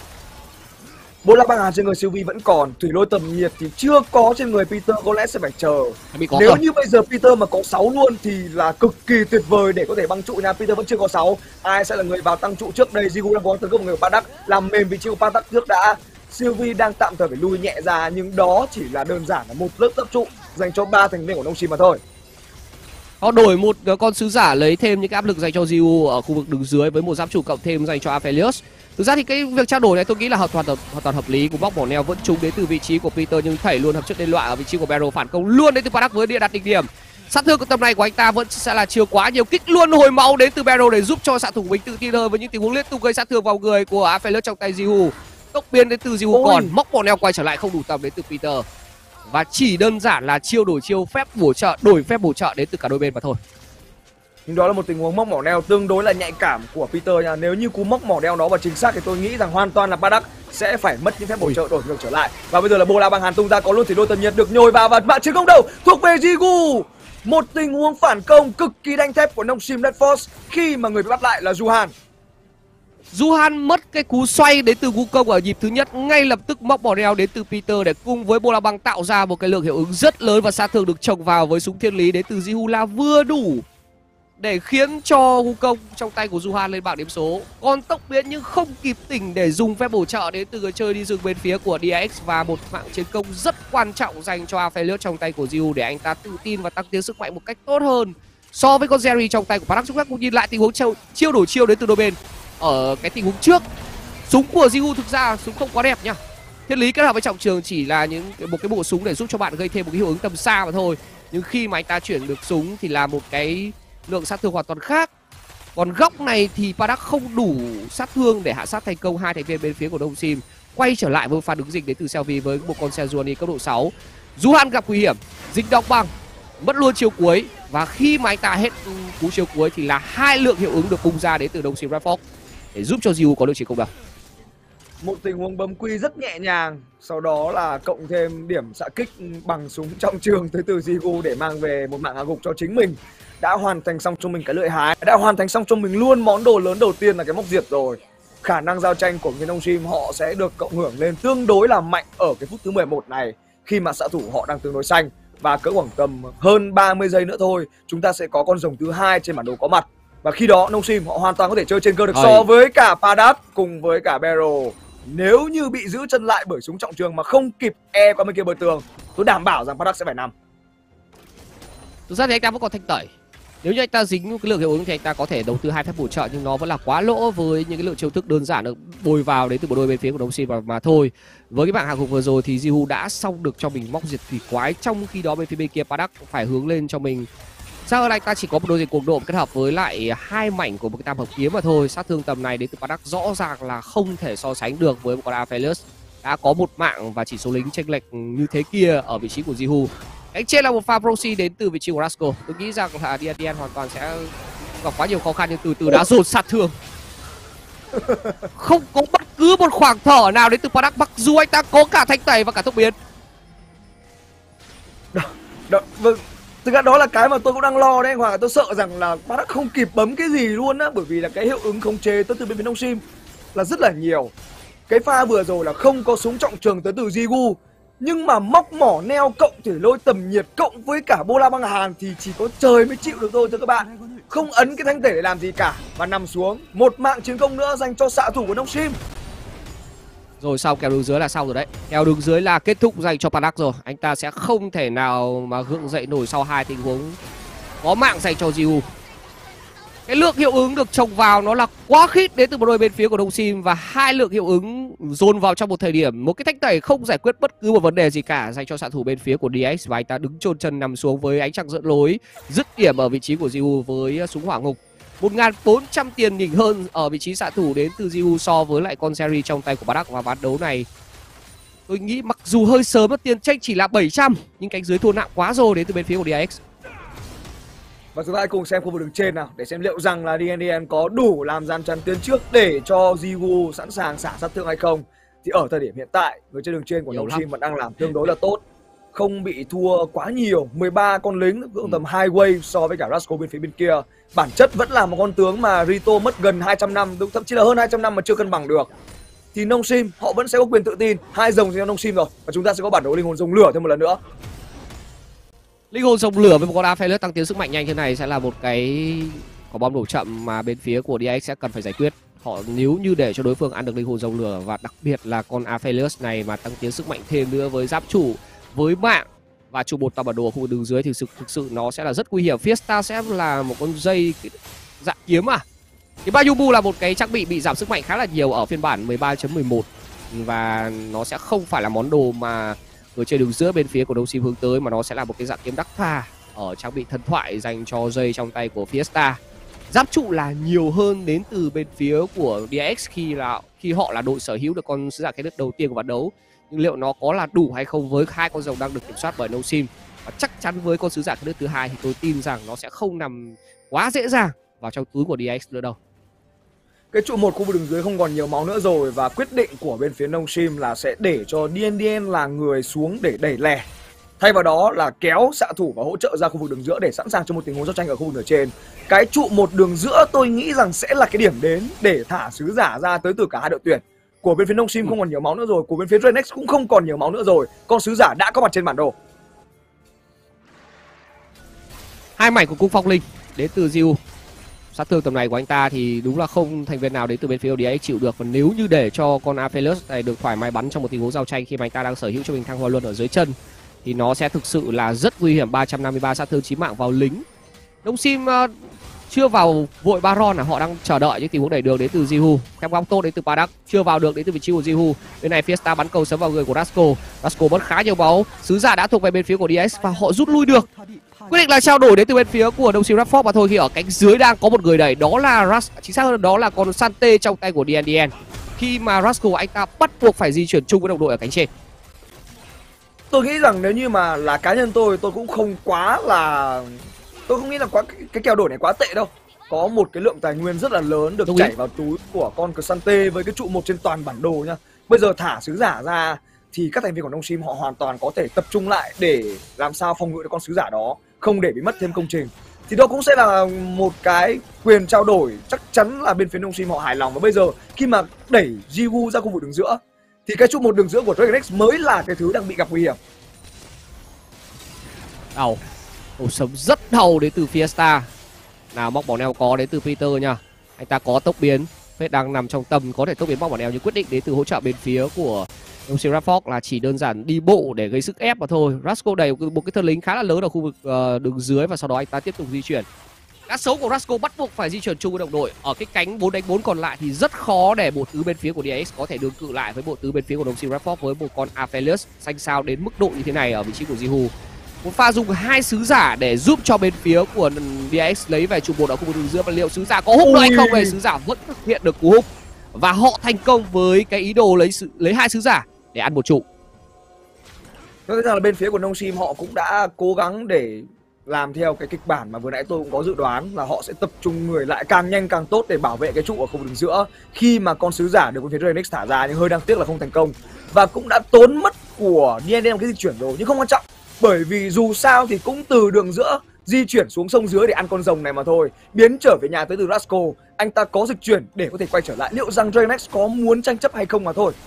Bốn lá băng hàn trên người Sylvie vẫn còn, thủy lôi tầm nhiệt thì chưa có trên người Peter, có lẽ sẽ phải chờ. Nếu như bây giờ Peter mà có sáu luôn thì là cực kỳ tuyệt vời để có thể băng trụ nha. Peter vẫn chưa có sáu, ai sẽ là người vào tăng trụ trước đây? Jigu đang có tấn công người của Padak, làm mềm vị trí của Padak trước đã. Sylvie đang tạm thời phải lui nhẹ ra, nhưng đó chỉ là đơn giản là một lớp giáp trụ dành cho ba thành viên của Nông Sim mà thôi. Họ đổi một con sứ giả lấy thêm những cái áp lực dành cho Jiu ở khu vực đường dưới với một giáp trụ cộng thêm dành cho Aphelios. Thực ra thì cái việc trao đổi này tôi nghĩ là hoàn toàn hoàn toàn hợp lý. Cú bóc bỏ neo vẫn trúng đến từ vị trí của Peter, nhưng thảy luôn hợp chất lên loại ở vị trí của Barrow, phản công luôn đến từ Padak với địa đặt đỉnh điểm. Sát thương của tầm này của anh ta vẫn sẽ là chưa quá nhiều, kích luôn hồi máu đến từ Barrow để giúp cho xạ thủ mình tự tin hơn với những tình huống liên tục gây sát thương vào người của Aphelios trong tay Jiu. Tốc biến đến từ Jiu còn móc bỏ neo quay trở lại không đủ tầm đến từ Peter, và chỉ đơn giản là chiêu đổi chiêu, phép bổ trợ đổi phép bổ trợ đến từ cả đôi bên mà thôi. Nhưng đó là một tình huống móc mỏ neo tương đối là nhạy cảm của Peter nha. Nếu như cú móc mỏ neo đó và chính xác thì tôi nghĩ rằng hoàn toàn là Padak sẽ phải mất những phép bổ trợ đổi ngược trở lại. Và bây giờ là bola băng hàn tung ra, có luôn thì đôi tầm nhiệt được nhồi vào và mạng chiến công đầu thuộc về Jigu. Một tình huống phản công cực kỳ đanh thép của Nông Sim Redforce khi mà người bị bắt lại là Duhan. Duhan mất cái cú xoay đến từ Wukong ở nhịp thứ nhất, ngay lập tức móc bỏ neo đến từ Peter để cùng với bola băng tạo ra một cái lượng hiệu ứng rất lớn, và sát thương được trồng vào với súng thiên lý đến từ Jihu là vừa đủ để khiến cho Wukong trong tay của Duhan lên bảng điểm số. Còn tốc biến nhưng không kịp tỉnh để dùng phép bổ trợ đến từ người chơi đi rừng bên phía của đê ích, và một mạng chiến công rất quan trọng dành cho Aphelios trong tay của Jiu để anh ta tự tin và tăng tiến sức mạnh một cách tốt hơn so với con Jerry trong tay của Padak. Chúng ta cùng nhìn lại tình huống chiêu, chiêu đổi chiêu đến từ đôi bên. Ở cái tình huống trước, súng của Jiu thực ra súng không quá đẹp nhá. Thiên lý kết hợp với trọng trường chỉ là những một cái bộ súng để giúp cho bạn gây thêm một cái hiệu ứng tầm xa mà thôi. Nhưng khi mà anh ta chuyển được súng thì là một cái lượng sát thương hoàn toàn khác. Còn góc này thì Padak không đủ sát thương để hạ sát thành công hai thành viên bên phía của Đông Sim. Quay trở lại với pha đứng dịch đến từ Xelvi với một con Sejuani cấp độ sáu. Duhan gặp nguy hiểm, dính đóng băng, mất luôn chiêu cuối, và khi mà anh ta hết cú chiêu cuối thì là hai lượng hiệu ứng được bung ra đến từ Đông Sim Redford để giúp cho Jiu có được chiến công đầu. Một tình huống bấm quy rất nhẹ nhàng, sau đó là cộng thêm điểm xạ kích bằng súng trọng trường tới từ Jigu để mang về một mạng hạ gục cho chính mình. Đã hoàn thành xong cho mình cái lợi hái, đã hoàn thành xong cho mình luôn món đồ lớn đầu tiên là cái móc diệt rồi. Khả năng giao tranh của người Nông Sim họ sẽ được cộng hưởng lên tương đối là mạnh ở cái phút thứ mười một này, khi mà xạ thủ họ đang tương đối xanh, và cỡ khoảng tầm hơn ba mươi giây nữa thôi chúng ta sẽ có con rồng thứ hai trên bản đồ có mặt. Và khi đó Nông Sim họ hoàn toàn có thể chơi trên cơ được Ây. so với cả Padak cùng với cả Barrow. Nếu như bị giữ chân lại bởi súng trọng trường mà không kịp e qua bên kia bờ tường, tôi đảm bảo rằng Padak sẽ phải nằm. Thực ra thì anh ta vẫn còn thanh tẩy. Nếu như anh ta dính cái lượng hiệu ứng thì anh ta có thể đầu tư hai phép bổ trợ, nhưng nó vẫn là quá lỗ với những cái lượng chiêu thức đơn giản được bồi vào đến từ bộ đôi bên phía của Đông Sim mà, mà thôi. Với cái bảng hạ gục vừa rồi thì Jihu đã xong được cho mình móc diệt thủy quái, trong khi đó bên phía bên kia Padak phải hướng lên cho mình. Sao anh ta chỉ có một đôi diệt cuồng độ kết hợp với lại hai mảnh của một cái tam hợp kiếm mà thôi. Sát thương tầm này đến từ Padak rõ ràng là không thể so sánh được với một con Aphelios đã có một mạng và chỉ số lính chênh lệch như thế kia ở vị trí của Jihu. Anh trên là một pha proxy đến từ vị trí của Rasco. Tôi nghĩ rằng là đê en đê en hoàn toàn sẽ gặp quá nhiều khó khăn, nhưng từ từ đã dồn sát thương. Không có bất cứ một khoảng thở nào đến từ Padak, mặc dù anh ta có cả thanh tẩy và cả tốc biến. Đó, đó, vâng. Thực ra đó là cái mà tôi cũng đang lo đấy anh Hoàng. Tôi sợ rằng là Padak không kịp bấm cái gì luôn á, bởi vì là cái hiệu ứng khống chế tới từ bên phía Nongshim là rất là nhiều. Cái pha vừa rồi là không có súng trọng trường tới từ Jigu, nhưng mà móc mỏ neo cộng thủy lôi tầm nhiệt cộng với cả bola băng hàn thì chỉ có trời mới chịu được thôi thưa các bạn. Không ấn cái thanh tẩy để làm gì cả và nằm xuống. Một mạng chiến công nữa dành cho xạ thủ của Nongshim. Rồi sau kéo đường dưới là xong rồi đấy. Kéo đường dưới là kết thúc dành cho Padak rồi. Anh ta sẽ không thể nào mà gượng dậy nổi sau hai tình huống có mạng dành cho Jiu. Cái lượng hiệu ứng được trồng vào nó là quá khít đến từ một đôi bên phía của Nongshim, và hai lượng hiệu ứng dồn vào trong một thời điểm. Một cái thanh tẩy không giải quyết bất cứ một vấn đề gì cả dành cho xạ thủ bên phía của đê ích, và anh ta đứng chôn chân nằm xuống với ánh trăng dẫn lối, dứt điểm ở vị trí của Jiu với súng hỏa ngục. một nghìn bốn trăm tiền nhỉnh hơn ở vị trí xạ thủ đến từ Jiu so với lại con Seri trong tay của Padak. Và ván đấu này tôi nghĩ mặc dù hơi sớm, tiền tranh chỉ là bảy trăm, nhưng cánh dưới thua nặng quá rồi đến từ bên phía của đê ích. Và chúng ta hãy cùng xem khu vực đường trên nào để xem liệu rằng là đê en đê en có đủ làm gian chắn tuyến trước để cho Jigu sẵn sàng xả sát thương hay không. Thì ở thời điểm hiện tại, người trên đường trên của Nongshim vẫn đang làm tương đối là tốt, không bị thua quá nhiều. Mười ba con lính cũng ừ. tầm hai wave so với cả Rasco bên phía bên kia. Bản chất vẫn là một con tướng mà Rito mất gần hai trăm năm, thậm chí là hơn hai trăm năm mà chưa cân bằng được. Thì Nongshim họ vẫn sẽ có quyền tự tin. Hai rồng cho Nongshim rồi. Và chúng ta sẽ có bản đấu linh hồn rồng lửa thêm một lần nữa. Linh hồn rồng lửa với một con Aphelios tăng tiến sức mạnh nhanh thế này sẽ là một cái quả bom nổ chậm mà bên phía của đê ích sẽ cần phải giải quyết. Họ nếu như để cho đối phương ăn được linh hồn rồng lửa, và đặc biệt là con Aphelios này mà tăng tiến sức mạnh thêm nữa với giáp chủ, với mạng và trụ bột tàu bản đồ ở khu vực đường dưới thì thực, thực sự nó sẽ là rất nguy hiểm. Fiesta sẽ là một con dây dạng kiếm à. Cái Bayubu là một cái trang bị bị giảm sức mạnh khá là nhiều ở phiên bản mười ba chấm mười một, và nó sẽ không phải là món đồ mà người chơi đường giữa bên phía của Nongshim hướng tới, mà nó sẽ là một cái dạng kiếm đắc pha ở trang bị thần thoại dành cho dây trong tay của Fiesta. Giáp trụ là nhiều hơn đến từ bên phía của đê ích khi là khi họ là đội sở hữu được con sứ giả cái đất đầu tiên của ván đấu. Nhưng liệu nó có là đủ hay không với hai con rồng đang được kiểm soát bởi Nongshim? Và chắc chắn với con sứ giả cái đất thứ hai thì tôi tin rằng nó sẽ không nằm quá dễ dàng vào trong túi của đê ích nữa đâu. Cái trụ một khu vực đường dưới không còn nhiều máu nữa rồi, và quyết định của bên phía Nongshim là sẽ để cho đê en đê en là người xuống để đẩy lẻ. Thay vào đó là kéo xạ thủ và hỗ trợ ra khu vực đường giữa để sẵn sàng cho một tình huống giao tranh ở khu vực nửa trên. Cái trụ một đường giữa tôi nghĩ rằng sẽ là cái điểm đến để thả sứ giả ra tới từ cả hai đội tuyển. Của bên phía Nongshim không còn nhiều máu nữa rồi, của bên phía Renex cũng không còn nhiều máu nữa rồi. Con sứ giả đã có mặt trên bản đồ. Hai mảnh của cung phong linh đến từ Jiu. Sát thương tầm này của anh ta thì đúng là không thành viên nào đến từ bên phía đê ích chịu được. Và nếu như để cho con Aphelios này được thoải mái bắn trong một tình huống giao tranh khi mà anh ta đang sở hữu cho mình thăng hoa luân ở dưới chân thì nó sẽ thực sự là rất nguy hiểm. Ba trăm năm mươi ba sát thương chí mạng vào lính. Nongshim uh, chưa vào vội Baron, là họ đang chờ đợi những tình huống đẩy đường đến từ Jihu. Khép góc tốt đến từ Padak, chưa vào được đến từ vị trí của Jihu. Bên này Fiesta bắn cầu sớm vào người của Rasco. Rasco mất khá nhiều máu. Sứ giả đã thuộc về bên phía của đê ích và họ rút lui được. Quyết định là trao đổi đến từ bên phía của Nongshim Radford mà thôi, khi ở cánh dưới đang có một người đẩy, đó là Ras, chính xác hơn đó là con Sante trong tay của đê en đê en. Khi mà Rasco anh ta bắt buộc phải di chuyển chung với đồng đội ở cánh trên. Tôi nghĩ rằng nếu như mà là cá nhân tôi, tôi cũng không quá là tôi không nghĩ là quá cái kèo đổi này quá tệ đâu. Có một cái lượng tài nguyên rất là lớn được chảy vào túi của con Sante với cái trụ một trên toàn bản đồ nha. Bây giờ thả sứ giả ra thì các thành viên của Nongshim họ hoàn toàn có thể tập trung lại để làm sao phòng ngự được con sứ giả đó, không để bị mất thêm công trình. Thì đó cũng sẽ là một cái quyền trao đổi chắc chắn là bên phía Nongshim họ hài lòng. Và bây giờ khi mà đẩy Jigu ra khu vực đường giữa thì cái trụ một đường giữa của Dragon X mới là cái thứ đang bị gặp nguy hiểm. Đau, ổ sống rất đau đến từ Fiesta. Nào, móc bỏ neo có đến từ Peter nha. Anh ta có tốc biến, Phết đang nằm trong tầm có thể tốc biến móc bỏ neo, nhưng quyết định đến từ hỗ trợ bên phía của Nongshim Radford là chỉ đơn giản đi bộ để gây sức ép mà thôi. Rasco đầy một cái thân lính khá là lớn ở khu vực uh, đường dưới, và sau đó anh ta tiếp tục di chuyển. Cá sấu của Rasco bắt buộc phải di chuyển chung với đồng đội. Ở cái cánh bốn đánh bốn còn lại thì rất khó để bộ tứ bên phía của đê ích có thể đương cự lại với bộ tứ bên phía của Nongshim Radford với một con Aphelios xanh sao đến mức độ như thế này ở vị trí của Jihu. Một pha dùng hai sứ giả để giúp cho bên phía của đê ích lấy về trụ một ở khu vực đường giữa, và liệu sứ giả có húc được hay không? Về sứ giả vẫn thực hiện được cú húc và họ thành công với cái ý đồ lấy lấy hai sứ giả để ăn một trụ. Tôi thấy rằng là bên phía của Nongshim họ cũng đã cố gắng để làm theo cái kịch bản mà vừa nãy tôi cũng có dự đoán là họ sẽ tập trung người lại càng nhanh càng tốt để bảo vệ cái trụ ở khu vực đường giữa khi mà con sứ giả được bên phía Dragonix thả ra, nhưng hơi đáng tiếc là không thành công và cũng đã tốn mất của đê en đê một cái di chuyển rồi, nhưng không quan trọng bởi vì dù sao thì cũng từ đường giữa di chuyển xuống sông dưới để ăn con rồng này mà thôi, biến trở về nhà tới từ Rasco, anh ta có dịch chuyển để có thể quay trở lại. Liệu rằng Dragonix có muốn tranh chấp hay không mà thôi.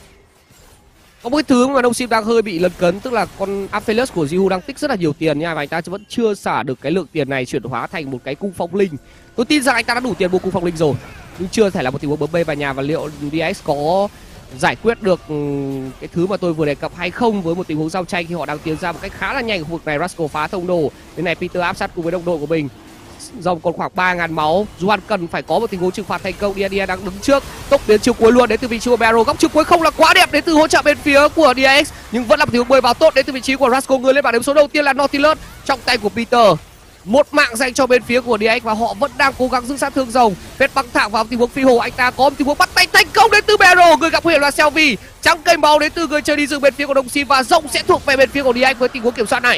Có một cái thứ mà Đông Sim đang hơi bị lấn cấn, tức là con Aphelios của Jihu đang tích rất là nhiều tiền nha, và anh ta vẫn chưa xả được cái lượng tiền này chuyển hóa thành một cái cung phong linh. Tôi tin rằng anh ta đã đủ tiền mua cung phong linh rồi, nhưng chưa thể là một tình huống bấm bê vào nhà. Và liệu đê ích có giải quyết được cái thứ mà tôi vừa đề cập hay không với một tình huống giao tranh khi họ đang tiến ra một cách khá là nhanh ở khu vực này. Rascal phá thông đồ, bên này Peter áp sát cùng với đồng đội của mình. Rồng còn khoảng ba nghìn máu, Juan cần phải có một tình huống trừng phạt thành công. đê en đê đang đứng trước, tốc đến chiều cuối luôn đến từ vị trí của Barrow. Góc chiều cuối không là quá đẹp đến từ hỗ trợ bên phía của đê ích, nhưng vẫn là một tình huống bơi vào tốt đến từ vị trí của Rascal. Người lên bảng điểm số đầu tiên là Nautilus trong tay của Peter, một mạng dành cho bên phía của đê ích và họ vẫn đang cố gắng giữ sát thương rồng. Phết băng thẳng vào tình huống phi hồ, anh ta có một tình huống bắt tay thành công đến từ Barrow. Người gặp nguy hiểm là Selvi, trắng cây máu đến từ người chơi đi rừng bên phía của Đông Sim và rồng sẽ thuộc về bên phía của đê ích với tình huống kiểm soát này.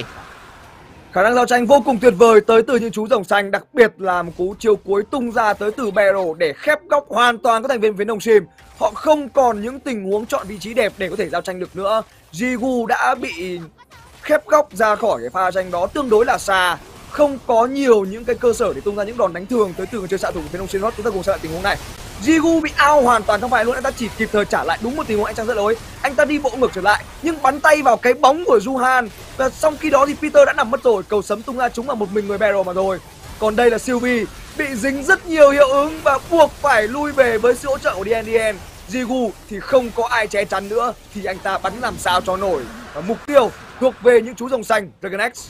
Khả năng giao tranh vô cùng tuyệt vời tới từ những chú rồng xanh, đặc biệt là một cú chiều cuối tung ra tới từ Barrow để khép góc hoàn toàn các thành viên phía Đông Sim. Họ không còn những tình huống chọn vị trí đẹp để có thể giao tranh được nữa. Jigu đã bị khép góc ra khỏi cái pha tranh đó tương đối là xa, không có nhiều những cái cơ sở để tung ra những đòn đánh thường tới từ người chơi xạ thủ của phía Đông Sim. Chúng ta cùng xem lại tình huống này. Jigu bị ao hoàn toàn trong vai luôn, anh ta chỉ kịp thời trả lại đúng một tình huống anh Trang rất lỗi. Anh ta đi bộ ngược trở lại nhưng bắn tay vào cái bóng của Juhan, và trong khi đó thì Peter đã nằm mất rồi. Cầu sấm tung ra trúng vào một mình người Barrow mà thôi. Còn đây là Sylvie bị dính rất nhiều hiệu ứng và buộc phải lui về với sự hỗ trợ của đê en đê. Jigu thì không có ai che chắn nữa thì anh ta bắn làm sao cho nổi, và mục tiêu thuộc về những chú rồng xanh Dragonix.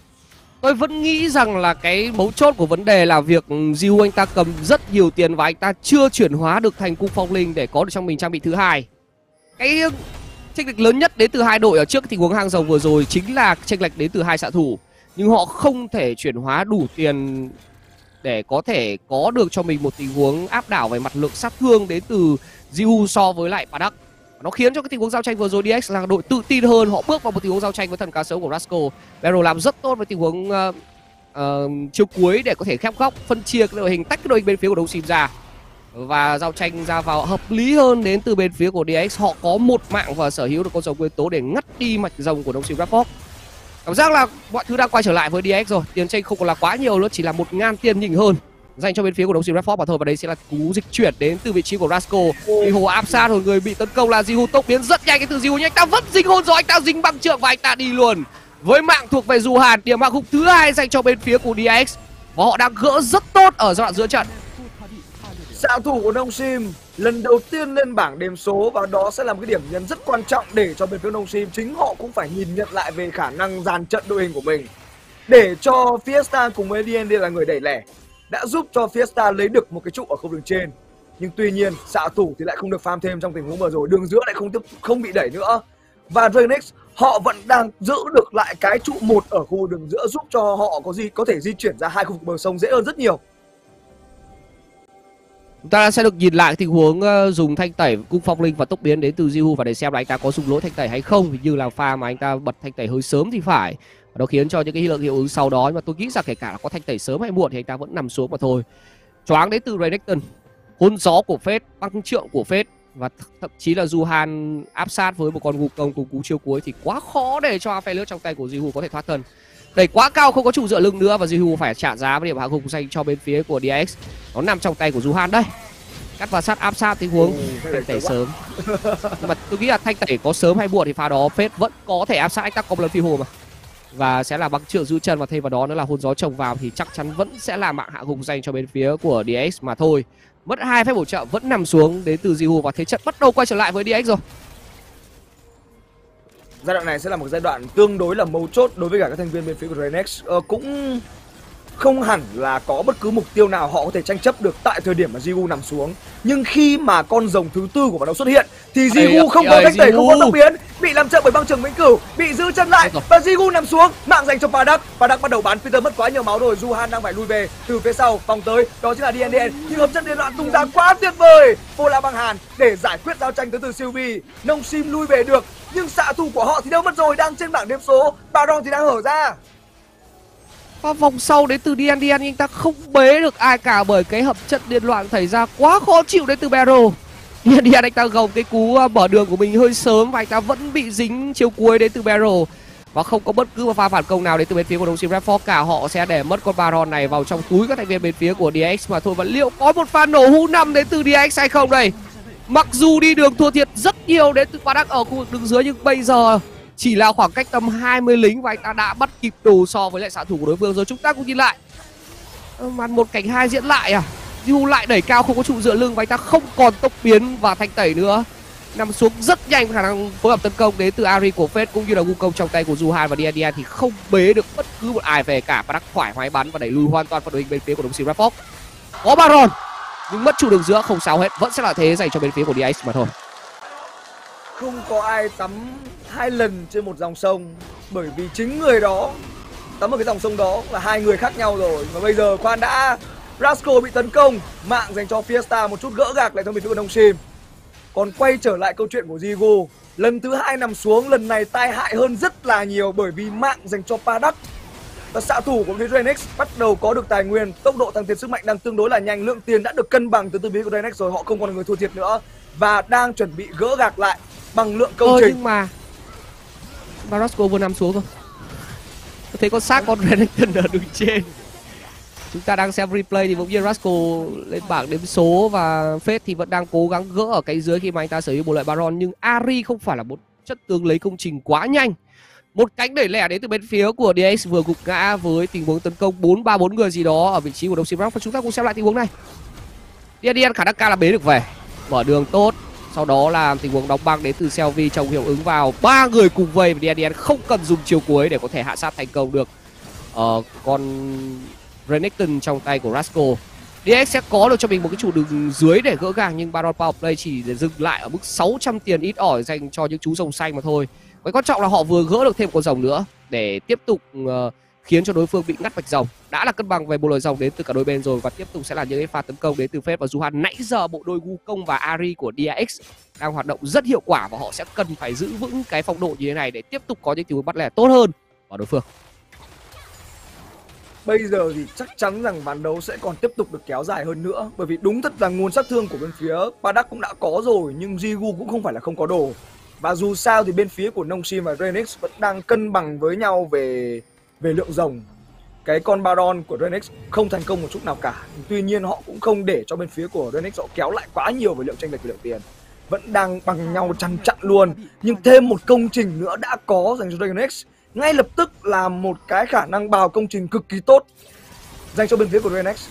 Tôi vẫn nghĩ rằng là cái mấu chốt của vấn đề là việc Jiu anh ta cầm rất nhiều tiền và anh ta chưa chuyển hóa được thành cung phong linh để có được trong mình trang bị thứ hai. Cái chênh lệch lớn nhất đến từ hai đội ở trước tình huống hang rồng vừa rồi chính là chênh lệch đến từ hai xạ thủ, nhưng họ không thể chuyển hóa đủ tiền để có thể có được cho mình một tình huống áp đảo về mặt lượng sát thương đến từ Jiu so với lại Padak. Nó khiến cho cái tình huống giao tranh vừa rồi đê ích là đội tự tin hơn, họ bước vào một tình huống giao tranh với thần cá sấu của Rascal. Barrow làm rất tốt với tình huống uh, uh, chiều cuối để có thể khép góc, phân chia cái đội hình, tách cái đội hình bên phía của Đông Sim ra và giao tranh ra vào hợp lý hơn đến từ bên phía của đê ích. Họ có một mạng và sở hữu được con rồng nguyên tố để ngắt đi mạch rồng của Đông Sim Raport. Cảm giác là mọi thứ đang quay trở lại với đê ích rồi, tiền tranh không còn là quá nhiều nữa, chỉ là một ngàn tiền nhỉnh hơn dành cho bên phía của Đông Sim Raport mà thôi. Và đây sẽ là cú dịch chuyển đến từ vị trí của Rascal. Thì hồ áp sát rồi, người bị tấn công là Jihu, tốc biến rất nhanh cái từ Jihu, nhưng anh ta vẫn dính hồn rồi, anh ta dính băng trượng và anh ta đi luôn với mạng thuộc về Juhan, điểm hạ gục thứ hai dành cho bên phía của đê ích và họ đang gỡ rất tốt ở giai đoạn giữa trận. Xạ thủ của Đông Sim lần đầu tiên lên bảng điểm số và đó sẽ là một cái điểm nhấn rất quan trọng để cho bên phía Đông Sim chính họ cũng phải nhìn nhận lại về khả năng dàn trận đội hình của mình, để cho Fiesta cùng với đê en đê là người đẩy lẻ đã giúp cho Fiesta lấy được một cái trụ ở khu đường trên. Nhưng tuy nhiên xạ thủ thì lại không được farm thêm trong tình huống vừa rồi, đường giữa lại không tiếp không bị đẩy nữa, và Dragonix họ vẫn đang giữ được lại cái trụ một ở khu đường giữa, giúp cho họ có gì có thể di chuyển ra hai khu vực bờ sông dễ hơn rất nhiều. Chúng ta sẽ được nhìn lại tình huống uh, dùng thanh tẩy cung phong linh và tốc biến đến từ Jihu và để xem là anh ta có dùng lỗi thanh tẩy hay không. Vì như là pha mà anh ta bật thanh tẩy hơi sớm thì phải, và nó khiến cho những cái lượng hiệu ứng sau đó, nhưng mà tôi nghĩ rằng kể cả là có thanh tẩy sớm hay muộn thì anh ta vẫn nằm xuống mà thôi. Choáng đến từ Renekton, hôn gió của Phết, băng trượng của Phết và th thậm chí là Juhan áp sát với một con gù công cùng cú chiêu cuối thì quá khó để cho Aphelios trong tay của Jihu có thể thoát thân. Đẩy quá cao không có trụ dựa lưng nữa và Jihu phải trả giá với điểm hạ gục dành cho bên phía của đê ích. Nó nằm trong tay của Juhan đây. Cắt và sát áp sát tình huống ừ, thanh tẩy sớm. Nhưng mà tôi nghĩ là thanh tẩy có sớm hay muộn thì pha đó Phết vẫn có thể áp sát anh ta có một lần phi hồ mà. Và sẽ là băng trượng giữ chân và thêm vào đó nữa là hôn gió chồng vào thì chắc chắn vẫn sẽ là mạng hạ gục dành cho bên phía của đê ích mà thôi. Mất hai phép bổ trợ vẫn nằm xuống đến từ Jihu và thế trận bắt đầu quay trở lại với đê ích rồi. Giai đoạn này sẽ là một giai đoạn tương đối là mấu chốt đối với cả các thành viên bên phía của Dragonix. Ờ, cũng không hẳn là có bất cứ mục tiêu nào họ có thể tranh chấp được tại thời điểm mà Jigu nằm xuống. Nhưng khi mà con rồng thứ tư của bản đấu xuất hiện thì Jigu không có cách tẩy, không có tốc biến, bị làm chậm bởi băng trường vĩnh cửu, bị giữ chân lại và Jigu nằm xuống. Mạng dành cho Padak. Padak bắt đầu bắn, Peter mất quá nhiều máu rồi. Juhan đang phải lui về từ phía sau vòng tới, đó chính là đê en đê. Nhưng hợp chất liên loạn tung ra quá tuyệt vời. Vô La băng hàn để giải quyết giao tranh tới từ Sylvie. Nông Sim lui về được, nhưng xạ thủ của họ thì đâu mất rồi, đang trên bảng điểm số. Baron thì đang hở ra. Và vòng sau đến từ Dian Dian nhưng anh ta không bế được ai cả bởi cái hợp trận điên loạn xảy ra quá khó chịu đến từ Baron. Dian Dian anh ta gồng cái cú mở đường của mình hơi sớm và anh ta vẫn bị dính chiều cuối đến từ Baron. Và không có bất cứ một pha phản công nào đến từ bên phía của đồng team Red Fox cả. Họ sẽ để mất con Baron này vào trong túi các thành viên bên phía của đê ích mà thôi. Và liệu có một pha nổ hũ năm đến từ đê ích hay không đây? Mặc dù đi đường thua thiệt rất nhiều đến từ Padak ở khu vực đứng dưới, nhưng bây giờ chỉ là khoảng cách tầm hai mươi lính và anh ta đã bắt kịp đủ so với lại xạ thủ của đối phương rồi. Chúng ta cùng nhìn lại màn một cảnh hai diễn lại à. Yu lại đẩy cao không có trụ dựa lưng và anh ta không còn tốc biến và thanh tẩy nữa, nằm xuống rất nhanh. Khả năng phối hợp tấn công đến từ Ari của Fate cũng như là Wukong trong tay của Juhan và Dian Dian thì không bế được bất cứ một ai về cả. Padak thoải mái bắn và đẩy lùi hoàn toàn phần đội hình bên phía của đồng team Red Fox. Có Baron nhưng mất trụ đường giữa, không sao hết, vẫn sẽ là thế dành cho bên phía của đê ích mà thôi. Không có ai tắm hai lần trên một dòng sông, bởi vì chính người đó tắm ở cái dòng sông đó là hai người khác nhau rồi. Và bây giờ khoan đã, Rascal bị tấn công, mạng dành cho Fiesta một chút gỡ gạc lại trong bên phía của Nông Sim. Còn quay trở lại câu chuyện của Jigu, lần thứ hai nằm xuống, lần này tai hại hơn rất là nhiều bởi vì mạng dành cho Padak. Và xạ thủ của Renix bắt đầu có được tài nguyên, tốc độ tăng tiến sức mạnh đang tương đối là nhanh, lượng tiền đã được cân bằng từ từ phía của Renix rồi, họ không còn là người thua thiệt nữa và đang chuẩn bị gỡ gạc lại bằng lượng công ờ, trình. Nhưng mà Barasco vừa nằm xuống thôi. Tôi thấy con xác con Renekton ở đường trên. Chúng ta đang xem replay thì bỗng nhiên Rascal lên bảng đếm số và Fate thì vẫn đang cố gắng gỡ ở cái dưới khi mà anh ta sở hữu bộ lợi Baron. Nhưng Ari không phải là một chất tướng lấy công trình quá nhanh. Một cánh đẩy lẻ đến từ bên phía của đê ích vừa gục ngã với tình huống tấn công bốn ba bốn người gì đó ở vị trí của đồng Simrock. Và chúng ta cùng xem lại tình huống này. Dian Dian khả năng cao là bế được về, mở đường tốt. Sau đó là tình huống đóng băng đến từ Selvi trồng hiệu ứng vào ba người cùng vây và Dian Dian không cần dùng chiều cuối để có thể hạ sát thành công được uh, con Renekton trong tay của Rascal. đê ích sẽ có được cho mình một cái chủ đường dưới để gỡ gàng, nhưng Baron Power Play chỉ để dừng lại ở mức sáu trăm tiền ít ỏi dành cho những chú rồng xanh mà thôi. Cái quan trọng là họ vừa gỡ được thêm con rồng nữa để tiếp tục uh, khiến cho đối phương bị ngắt mạch rồng. Đã là cân bằng về bộ lời rồng đến từ cả đôi bên rồi, và tiếp tục sẽ là những cái pha tấn công đến từ Fate và Juhan. Nãy giờ bộ đôi Wukong và Ari của đê ích đang hoạt động rất hiệu quả và họ sẽ cần phải giữ vững cái phong độ như thế này để tiếp tục có những tình huống bắt lẻ tốt hơn ở đối phương. Bây giờ thì chắc chắn rằng ván đấu sẽ còn tiếp tục được kéo dài hơn nữa, bởi vì đúng thật là nguồn sát thương của bên phía Padak cũng đã có rồi, nhưng Jigu cũng không phải là không có đồ. Và dù sao thì bên phía của Nongshim và Renix vẫn đang cân bằng với nhau về về lượng rồng. Cái con Baron của Renix không thành công một chút nào cả. Tuy nhiên họ cũng không để cho bên phía của Renix họ kéo lại quá nhiều về lượng tranh lệch về lượng tiền. Vẫn đang bằng nhau chăn chặn luôn. Nhưng thêm một công trình nữa đã có dành cho Renix, ngay lập tức là một cái khả năng bào công trình cực kỳ tốt dành cho bên phía của Renix.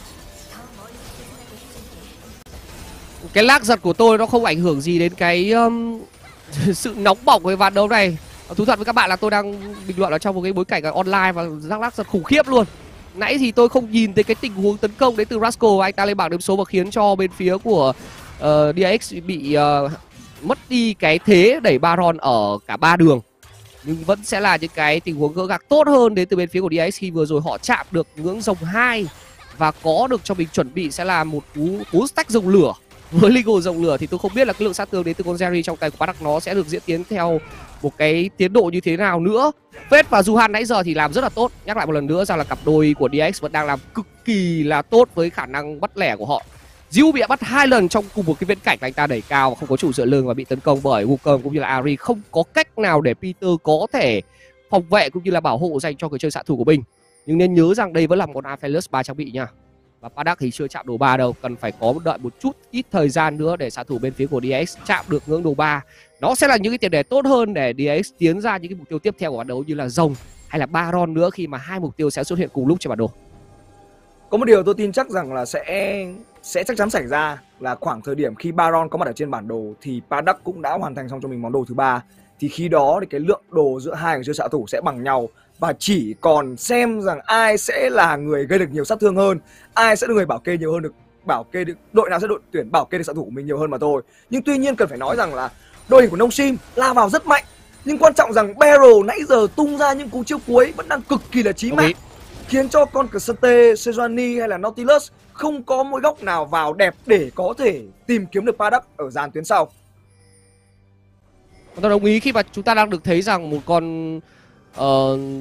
Cái lag giật của tôi nó không ảnh hưởng gì đến cái um, sự nóng bỏng của ván đấu này. Thú thật với các bạn là tôi đang bình luận ở trong một cái bối cảnh online và rắc lag giật khủng khiếp luôn. Nãy thì tôi không nhìn thấy cái tình huống tấn công đến từ Rascal, anh ta lên bảng điểm số và khiến cho bên phía của uh, đê ích bị uh, mất đi cái thế đẩy Baron ở cả ba đường. Nhưng vẫn sẽ là những cái tình huống gỡ gạc tốt hơn đến từ bên phía của đê ích khi vừa rồi họ chạm được ngưỡng rồng hai và có được cho mình chuẩn bị sẽ là một cú cú stack rồng lửa. Với legal rồng lửa thì tôi không biết là cái lượng sát thương đến từ con Jerry trong tay của Padak nó sẽ được diễn tiến theo một cái tiến độ như thế nào nữa. Fate và Juhan nãy giờ thì làm rất là tốt. Nhắc lại một lần nữa rằng là cặp đôi của đê ích vẫn đang làm cực kỳ là tốt với khả năng bắt lẻ của họ. Jiu bị bắt hai lần trong cùng một cái viễn cảnh, anh ta đẩy cao và không có trụ dựa lưng và bị tấn công bởi Wukong cũng như là Ari. Không có cách nào để Peter có thể phòng vệ cũng như là bảo hộ dành cho người chơi xạ thủ của mình. Nhưng nên nhớ rằng đây vẫn là một Aphelios ba trang bị nha. Và Padak thì chưa chạm đồ ba đâu, cần phải có đợi một chút ít thời gian nữa để xạ thủ bên phía của đê ích chạm được ngưỡng đồ ba. Nó sẽ là những cái tiền đề tốt hơn để đê ích tiến ra những cái mục tiêu tiếp theo của ván đấu như là rồng hay là Baron nữa, khi mà hai mục tiêu sẽ xuất hiện cùng lúc trên bản đồ. Có một điều tôi tin chắc rằng là sẽ sẽ chắc chắn xảy ra là khoảng thời điểm khi Baron có mặt ở trên bản đồ thì Padak cũng đã hoàn thành xong cho mình món đồ thứ ba. Thì khi đó thì cái lượng đồ giữa hai người chơi xạ thủ sẽ bằng nhau và chỉ còn xem rằng ai sẽ là người gây được nhiều sát thương hơn, ai sẽ là người bảo kê nhiều hơn, được bảo kê được đội nào sẽ đội tuyển bảo kê được xạ thủ của mình nhiều hơn mà thôi. Nhưng tuy nhiên cần phải nói rằng là đội hình của Nongshim la vào rất mạnh, nhưng quan trọng rằng Beryl nãy giờ tung ra những cú chiêu cuối vẫn đang cực kỳ là chí mạng, khiến cho con Crescente, Sejuani hay là Nautilus không có một góc nào vào đẹp để có thể tìm kiếm được Padak ở dàn tuyến sau. Tôi đồng ý khi mà chúng ta đang được thấy rằng một con uh,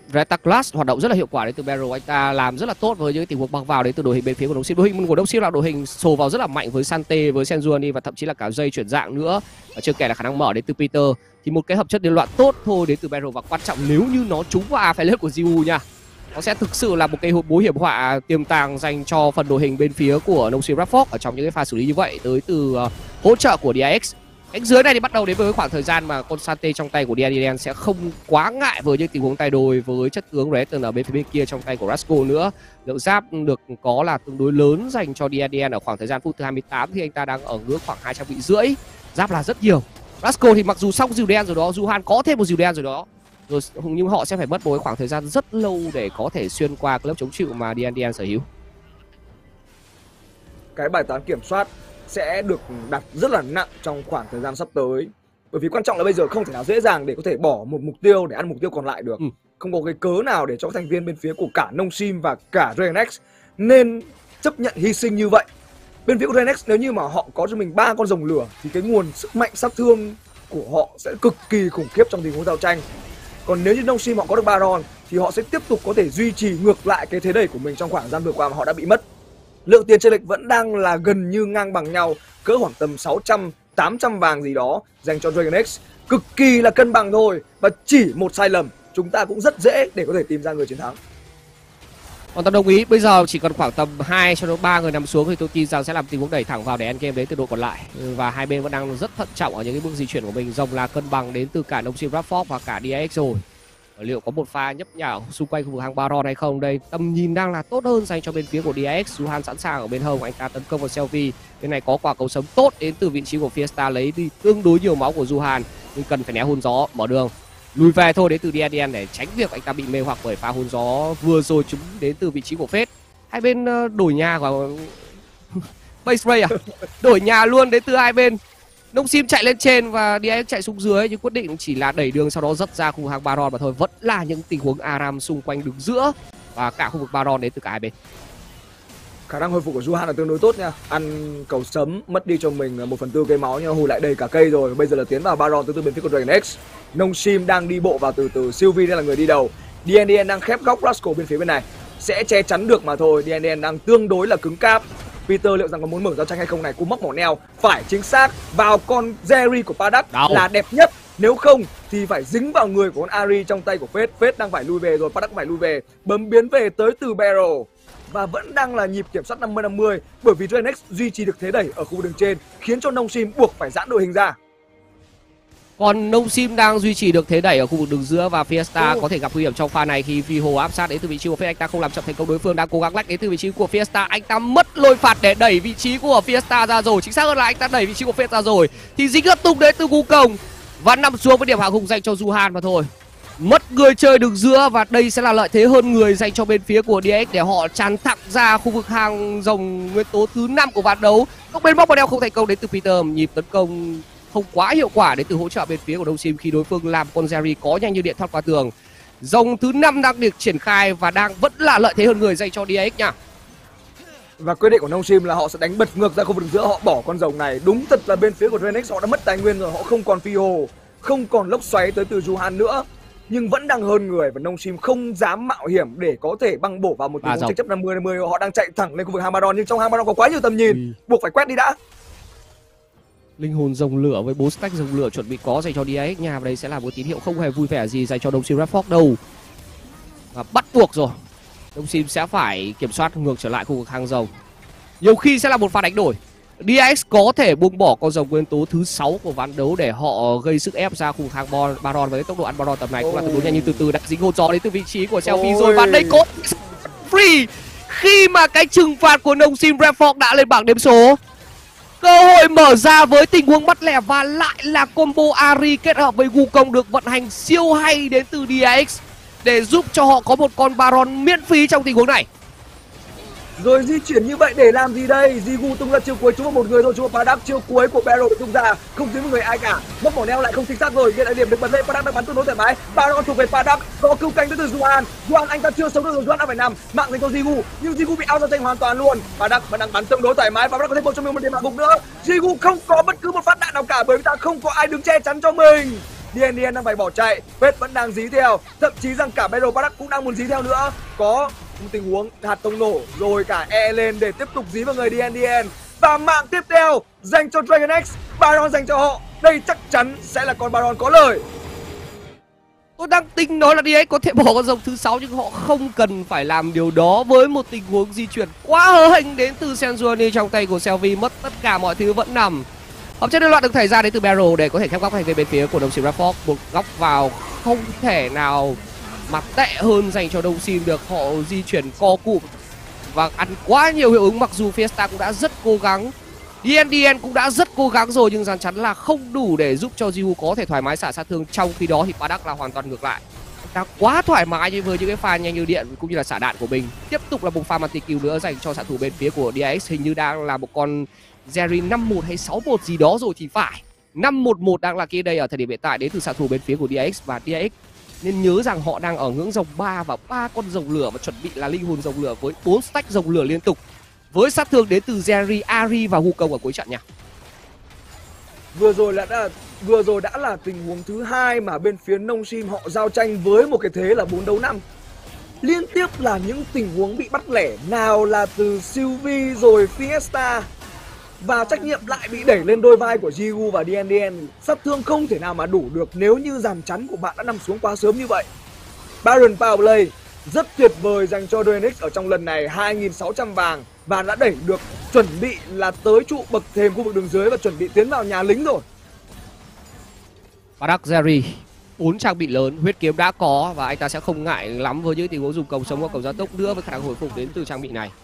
Retaclass hoạt động rất là hiệu quả đến từ Barrow, anh ta làm rất là tốt với những tình huống băng vào đến từ đội hình bên phía của Đông Sim. Đội hình của Đông Sim là đội hình sồ vào rất là mạnh với Sante, với Senjuani và thậm chí là cả dây chuyển dạng nữa. Và chưa kể là khả năng mở đến từ Peter. Thì một cái hợp chất điên loạn tốt thôi đến từ Barrow, và quan trọng nếu như nó trúng vào A Philip của Jiwoo nha, nó sẽ thực sự là một cái mối hiểm họa tiềm tàng dành cho phần đội hình bên phía của Đông Sim Radford ở trong những cái pha xử lý như vậy tới từ uh, hỗ trợ của đê i ích. Cánh dưới này thì bắt đầu đến với khoảng thời gian mà con Sante trong tay của đê i đê en sẽ không quá ngại với những tình huống tay đôi với chất tướng Return ở bên phía bên kia trong tay của Rasco nữa. Lượng giáp được có là tương đối lớn dành cho đê i đê en ở khoảng thời gian phút thứ hai mươi tám, thì anh ta đang ở ngưỡng khoảng hai trăm vị rưỡi. Giáp là rất nhiều. Rasco thì mặc dù xong dìu đen rồi đó, Juhan có thêm một dìu đen rồi đó, rồi nhưng họ sẽ phải mất một khoảng thời gian rất lâu để có thể xuyên qua cái lớp chống chịu mà đê i đê en sở hữu. Cái bài toán kiểm soát sẽ được đặt rất là nặng trong khoảng thời gian sắp tới, bởi vì quan trọng là bây giờ không thể nào dễ dàng để có thể bỏ một mục tiêu để ăn mục tiêu còn lại được. ừ. Không có cái cớ nào để cho các thành viên bên phía của cả Nông Sim và cả Dragon X nên chấp nhận hy sinh như vậy. Bên phía của Dragon X nếu như mà họ có cho mình ba con rồng lửa thì cái nguồn sức mạnh sát thương của họ sẽ cực kỳ khủng khiếp trong tình huống giao tranh. Còn nếu như Nông Sim họ có được Baron thì họ sẽ tiếp tục có thể duy trì ngược lại cái thế đẩy của mình trong khoảng thời gian vừa qua mà họ đã bị mất. Lượng tiền chênh lệch vẫn đang là gần như ngang bằng nhau, cỡ khoảng tầm sáu trăm, tám trăm vàng gì đó dành cho Dragon X. Cực kỳ là cân bằng thôi, và chỉ một sai lầm chúng ta cũng rất dễ để có thể tìm ra người chiến thắng. Còn tôi đồng ý, bây giờ chỉ còn khoảng tầm hai cho đến ba người nằm xuống thì tôi tin rằng sẽ làm tình huống đẩy thẳng vào để endgame đến từ đội còn lại. Và hai bên vẫn đang rất thận trọng ở những cái bước di chuyển của mình. Rồng là cân bằng đến từ cả Nông Sim Radford và cả đê i ích rồi. Liệu có một pha nhấp nhảo xung quanh khu vực hang Baron hay không đây? Tầm nhìn đang là tốt hơn dành cho bên phía của đê i ích. Juhan sẵn sàng ở bên hông, anh ta tấn công vào Selfie. Bên này có quả cầu sấm tốt đến từ vị trí của Fiesta, lấy đi tương đối nhiều máu của Juhan, nhưng cần phải né hôn gió mở đường lùi về thôi đến từ đê i đê en để tránh việc anh ta bị mê hoặc bởi pha hôn gió vừa rồi chúng đến từ vị trí của Fate. Hai bên đổi nhà vào base spray à? Đổi nhà luôn đến từ hai bên. Nông Sim chạy lên trên và đê i ích chạy xuống dưới, nhưng quyết định chỉ là đẩy đường sau đó dắt ra khu vực hang Baron mà thôi. Vẫn là những tình huống Aram xung quanh đứng giữa và cả khu vực Baron đến từ cả hai bên. Khả năng hồi phục của Juhan là tương đối tốt nha. Ăn cầu sấm mất đi cho mình một phần tư cây máu nhưng hồi lại đầy cả cây rồi. Bây giờ là tiến vào Baron từ từ bên phía của Dragon X. Nông Sim đang đi bộ vào từ từ, Sylvie đang là người đi đầu. đê i đê en đang khép góc Rascal bên phía bên này, sẽ che chắn được mà thôi. đê i đê en đang tương đối là cứng cáp. Peter liệu rằng có muốn mở giao tranh hay không này? Cú móc mỏ neo phải chính xác vào con Jerry của Padak là đẹp nhất. Nếu không thì phải dính vào người của con Ari trong tay của Fate. Fate đang phải lui về rồi, Padak phải lui về. Bấm biến về tới từ Barrel. Và vẫn đang là nhịp kiểm soát năm mươi năm mươi, bởi vì Dragon X duy trì được thế đẩy ở khu vực đường trên, khiến cho Nông Sim buộc phải giãn đội hình ra. Còn Nông Sim đang duy trì được thế đẩy ở khu vực đường giữa và Fiesta ừ. có thể gặp nguy hiểm trong pha này khi Vi Hồ áp sát đến từ vị trí của Fate. Anh ta không làm chậm thành công đối phương, đang cố gắng lách đến từ vị trí của Fiesta. Anh ta mất lôi phạt để đẩy vị trí của Fiesta ra rồi, chính xác hơn là anh ta đẩy vị trí của Fate ra rồi. Thì dính gấp tung đến từ cú công và nằm xuống với điểm hạ gục dành cho Juhan mà thôi. Mất người chơi đường giữa và đây sẽ là lợi thế hơn người dành cho bên phía của đê i ích để họ tràn thẳng ra khu vực hang rồng nguyên tố thứ năm của ván đấu. Góc bên móc vào đeo không thành công đến từ Peter, nhịp tấn công không quá hiệu quả đến từ hỗ trợ bên phía của Đông Sim khi đối phương làm con Jerry có nhanh như điện thoát qua tường. Rồng thứ năm đang được triển khai và đang vẫn là lợi thế hơn người dành cho đê i ích nha. Và quyết định của Nông Sim là họ sẽ đánh bật ngược ra khu vực giữa, họ bỏ con rồng này. Đúng thật là bên phía của Dragon X họ đã mất tài nguyên rồi, họ không còn phi hồ, không còn lốc xoáy tới từ Juhan nữa, nhưng vẫn đang hơn người và Nông Sim không dám mạo hiểm để có thể băng bổ vào một tình huống tranh chấp năm mươi năm mươi. Họ đang chạy thẳng lên khu vực hang Baron, nhưng trong hang Baron có quá nhiều tầm nhìn, ừ. buộc phải quét đi đã. Linh hồn rồng lửa với bốn stack rồng lửa chuẩn bị có dành cho đê i ích nhà, và đây sẽ là một tín hiệu không hề vui vẻ gì dành cho Đông Sim Radford đâu. Và bắt buộc rồi, Đông Sim sẽ phải kiểm soát ngược trở lại khu vực hang rồng. Nhiều khi sẽ là một pha đánh đổi. đê i ích có thể buông bỏ con rồng nguyên tố thứ sáu của ván đấu để họ gây sức ép ra khu vực hang Baron với tốc độ ăn Baron tầm này cũng là tương đối nhanh, nhưng từ từ đã dính hồn gió đến từ vị trí của Selfie rồi, và đây có free khi mà cái trừng phạt của Nông Sim Radford đã lên bảng điểm số. Cơ hội mở ra với tình huống bắt lẻ và lại là combo Ari kết hợp với Wukong được vận hành siêu hay đến từ đê i ích để giúp cho họ có một con Baron miễn phí trong tình huống này. Rồi di chuyển như vậy để làm gì đây? Jigu tung ra chiêu cuối, chúng vào một người thôi, chúng vào Padak, chiêu cuối của Barrel được tung ra, không dính một người ai cả. Móc mỏ neo lại không chính xác rồi, hiện tại điểm được bật lên, Padak đang bắn tương đối thoải mái. Baron thuộc về Padak, có cứu cánh tới từ Juhan. Juhan anh ta chưa sống được rồi, Juhan đã phải nằm, mạng dành cho Jigu, nhưng Jigu bị out ra tranh hoàn toàn luôn. Padak vẫn đang bắn tương đối thoải mái và Padak có thêm một trong mình một điểm hạ gục nữa. Jigu không có bất cứ một phát đạn nào cả bởi vì ta không có ai đứng che chắn cho mình. đê en đê en đang phải bỏ chạy, Fate vẫn đang dí theo, thậm chí rằng cả Battle Paddock cũng đang muốn dí theo nữa. Có một tình huống hạt tông nổ rồi cả E lên để tiếp tục dí vào người đê en đê en. Và mạng tiếp theo dành cho Dragon X, Baron dành cho họ. Đây chắc chắn sẽ là con Baron có lời. Tôi đang tính nói là đê ích có thể bỏ con rồng thứ sáu, nhưng họ không cần phải làm điều đó với một tình huống di chuyển quá hớ hênh đến từ Sejuani trong tay của Selvi. Mất tất cả mọi thứ vẫn nằm. Hợp chất loạn được thảy ra đến từ Barrow để có thể khép góc thành về bên phía của đồng Sim Radford. Một góc vào không thể nào mà tệ hơn dành cho đồng Sim được. Họ di chuyển co cụm và ăn quá nhiều hiệu ứng, mặc dù Fiesta cũng đã rất cố gắng, đê en đê en cũng đã rất cố gắng rồi, nhưng dàn chắn là không đủ để giúp cho Jiwoo có thể thoải mái xả sát thương. Trong khi đó thì Paddock là hoàn toàn ngược lại, đã quá thoải mái với những cái pha nhanh như điện cũng như là xả đạn của mình. Tiếp tục là một pha multi-kill nữa dành cho xạ thủ bên phía của đê ích. Hình như đang là một con Jerry năm một hay sáu một gì đó rồi thì phải. Năm một một đang là kia đây ở thời điểm hiện tại đến từ xạ thủ bên phía của đê ích. Và đê ích nên nhớ rằng họ đang ở ngưỡng rồng ba và ba con rồng lửa và chuẩn bị là linh hồn rồng lửa với bốn stack rồng lửa liên tục, với sát thương đến từ Jerry, Ari và Wukong ở cuối trận nha. Vừa rồi là đã vừa rồi đã là tình huống thứ hai mà bên phía Nông Sim họ giao tranh với một cái thế là bốn đấu năm. Liên tiếp là những tình huống bị bắt lẻ, nào là từ Sylvie rồi Fiesta, và trách nhiệm lại bị đẩy lên đôi vai của Jiwoo và đê en đê en. Sát thương không thể nào mà đủ được nếu như dàn chắn của bạn đã nằm xuống quá sớm như vậy. Baron Power Play rất tuyệt vời dành cho Dragon X ở trong lần này, hai nghìn sáu trăm vàng và đã đẩy được chuẩn bị là tới trụ bậc thềm khu vực đường dưới và chuẩn bị tiến vào nhà lính rồi. Paddock Jerry bốn trang bị lớn, huyết kiếm đã có và anh ta sẽ không ngại lắm với những tình huống dùng cầu sống hoặc cầu gia tốc nữa với khả năng hồi phục đến từ trang bị này.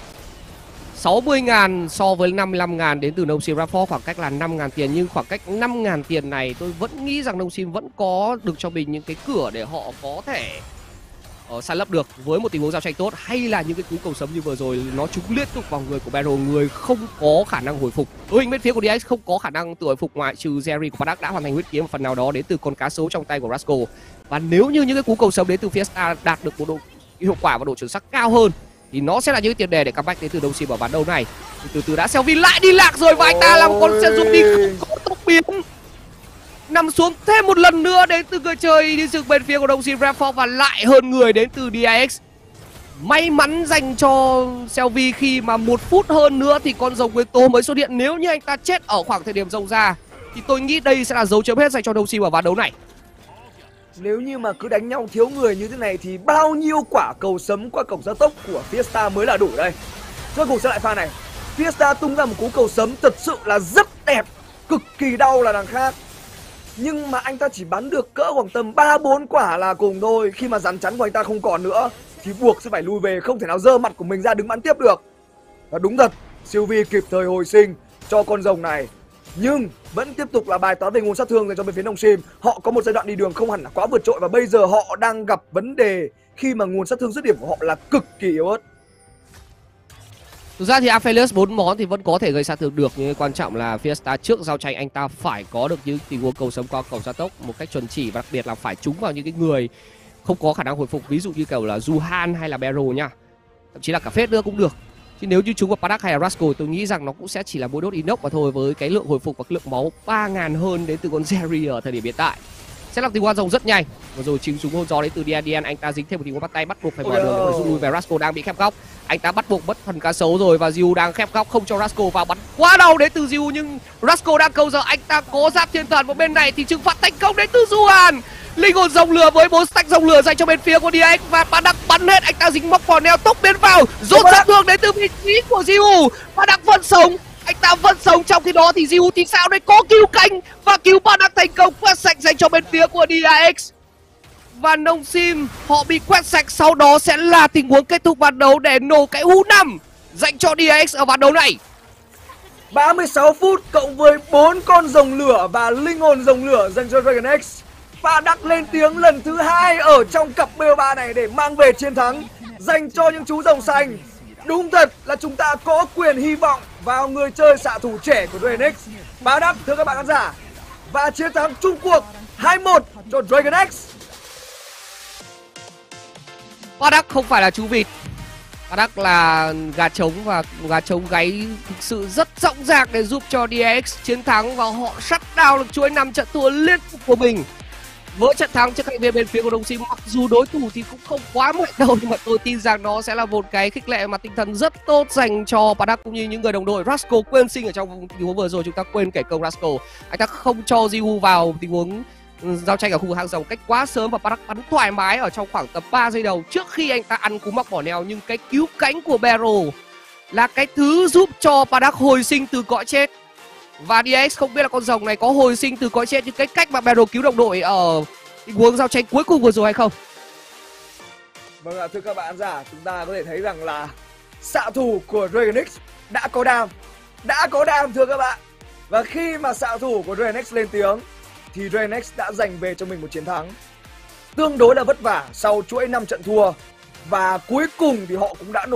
sáu mươi ngàn so với năm mươi lăm ngàn đến từ Nông Sim Radford, khoảng cách là năm ngàn tiền, nhưng khoảng cách năm ngàn tiền này tôi vẫn nghĩ rằng Nông Sim vẫn có được cho mình những cái cửa để họ có thể uh, san lấp được với một tình huống giao tranh tốt, hay là những cái cú cầu sấm như vừa rồi nó trúng liên tục vào người của Barrow, người không có khả năng hồi phục. Đội hình bên phía của đê ích không có khả năng tự hồi phục ngoại trừ Jerry của Paddock đã hoàn thành huyết kiếm một phần nào đó đến từ con cá sấu trong tay của Rascal. Và nếu như những cái cú cầu sấm đến từ Fiesta đạt được một độ hiệu quả và độ chuẩn xác cao hơn thì nó sẽ là những tiền đề để comeback đến từ Đông Sim ở ván đấu này. Từ từ, từ đã Selvi lại đi lạc rồi và anh ta làm con sẽ dùng đi không có tốc biến, nằm xuống thêm một lần nữa đến từ người chơi đi rừng bên phía của Đông Sim Radford và lại hơn người đến từ đê i ích. May mắn dành cho Selvi khi mà một phút hơn nữa thì con rồng nguyên tố mới xuất hiện. Nếu như anh ta chết ở khoảng thời điểm rồng ra thì tôi nghĩ đây sẽ là dấu chấm hết dành cho Đông Sim ở ván đấu này. Nếu như mà cứ đánh nhau thiếu người như thế này thì bao nhiêu quả cầu sấm qua cổng gia tốc của Fiesta mới là đủ đây. Rốt cuộc sẽ lại pha này, Fiesta tung ra một cú cầu sấm thật sự là rất đẹp, cực kỳ đau là đằng khác. Nhưng mà anh ta chỉ bắn được cỡ khoảng tầm ba bốn quả là cùng thôi. Khi mà rắn chắn của anh ta không còn nữa thì buộc sẽ phải lùi về, không thể nào dơ mặt của mình ra đứng bắn tiếp được. Và đúng thật, Sylvie kịp thời hồi sinh cho con rồng này. Nhưng vẫn tiếp tục là bài toán về nguồn sát thương dành cho bên phía Nông Sim. Họ có một giai đoạn đi đường không hẳn là quá vượt trội và bây giờ họ đang gặp vấn đề khi mà nguồn sát thương dứt điểm của họ là cực kỳ yếu ớt. Thực ra thì Aphelios bốn món thì vẫn có thể gây sát thương được, nhưng quan trọng là Fiesta trước giao tranh anh ta phải có được những tình huống cầu sấm qua cầu gia tốc một cách chuẩn chỉ, và đặc biệt là phải trúng vào những cái người không có khả năng hồi phục, ví dụ như kiểu là Juhan hay là Barrow nha, thậm chí là cả Fate nữa cũng được. Chứ nếu như trúng vào Paddock hay là Rascal tôi nghĩ rằng nó cũng sẽ chỉ là mỗi đốt inox mà thôi, với cái lượng hồi phục và lượng máu ba ngàn hơn đến từ con Jerry ở thời điểm hiện tại. Sẽ là tình huống rồng rất nhanh. Vừa rồi chính súng hôn gió đến từ đê en đê en, anh ta dính thêm một tình huống bắt tay, bắt buộc phải mở đường để rút lui về. Rascal đang bị khép góc, anh ta bắt buộc mất phần cá sấu rồi và Jiwoo đang khép góc không cho Rascal vào, bắn quá đau đến từ Jiwoo, nhưng Rascal đang cầu giờ, anh ta có giáp thiên thần. Và bên này thì trừng phạt thành công đến từ Juhan, linh hồn rồng lửa với bốn stack rồng lửa dành cho bên phía của đê ích và Paddock bắn hết, anh ta dính móc vào neo tốc biến vào, rút sát thương đến từ vị trí của Jiwoo. Paddock vẫn sống, anh ta vẫn sống, trong khi đó thì Jiwoo thì sao đây, có cứu cánh và cứu Paddock thành công, quét sạch dành cho bên phía của đê i ích. Và Nông Sim họ bị quét sạch, sau đó sẽ là tình huống kết thúc ván đấu để nổ cái hú năm dành cho đê i ích ở ván đấu này. ba mươi sáu phút cộng với bốn con rồng lửa và linh hồn rồng lửa dành cho Dragon X. Paddock lên tiếng lần thứ hai ở trong cặp bê o ba này để mang về chiến thắng dành cho những chú rồng xanh. Đúng thật là chúng ta có quyền hy vọng vào người chơi xạ thủ trẻ của Dragon X, Paddock, thưa các bạn khán giả. Và chiến thắng chung cuộc hai một cho Dragon X. Paddock không phải là chú vịt, Paddock là gà trống, và gà trống gáy thực sự rất rộng rạc để giúp cho đê i ích chiến thắng, và họ shut down được chuỗi năm trận thua liên tục của mình. Với trận thắng trước thành viên bên phía của Đông Sim, mặc dù đối thủ thì cũng không quá mạnh đâu, nhưng mà tôi tin rằng nó sẽ là một cái khích lệ mà tinh thần rất tốt dành cho Padak cũng như những người đồng đội. Rascal quên sinh ở trong tình huống vừa rồi, chúng ta quên kẻ công Rascal. Anh ta không cho Jiwoo vào tình huống giao tranh ở khu vực hang rồng cách quá sớm, và Padak bắn thoải mái ở trong khoảng tầm ba giây đầu trước khi anh ta ăn cú móc bỏ neo. Nhưng cái cứu cánh của Barrel là cái thứ giúp cho Padak hồi sinh từ cõi chết. Và đê ích không biết là con rồng này có hồi sinh từ cõi chết như cái cách mà Barrel cứu đồng đội ở tình huống giao tranh cuối cùng vừa rồi hay không? Vâng ạ, thưa các bạn giả, chúng ta có thể thấy rằng là xạ thủ của Dragon X đã có đam, đã có đam thưa các bạn. Và khi mà xạ thủ của Dragon X lên tiếng thì Dragon X đã giành về cho mình một chiến thắng tương đối là vất vả sau chuỗi năm trận thua, và cuối cùng thì họ cũng đã nổ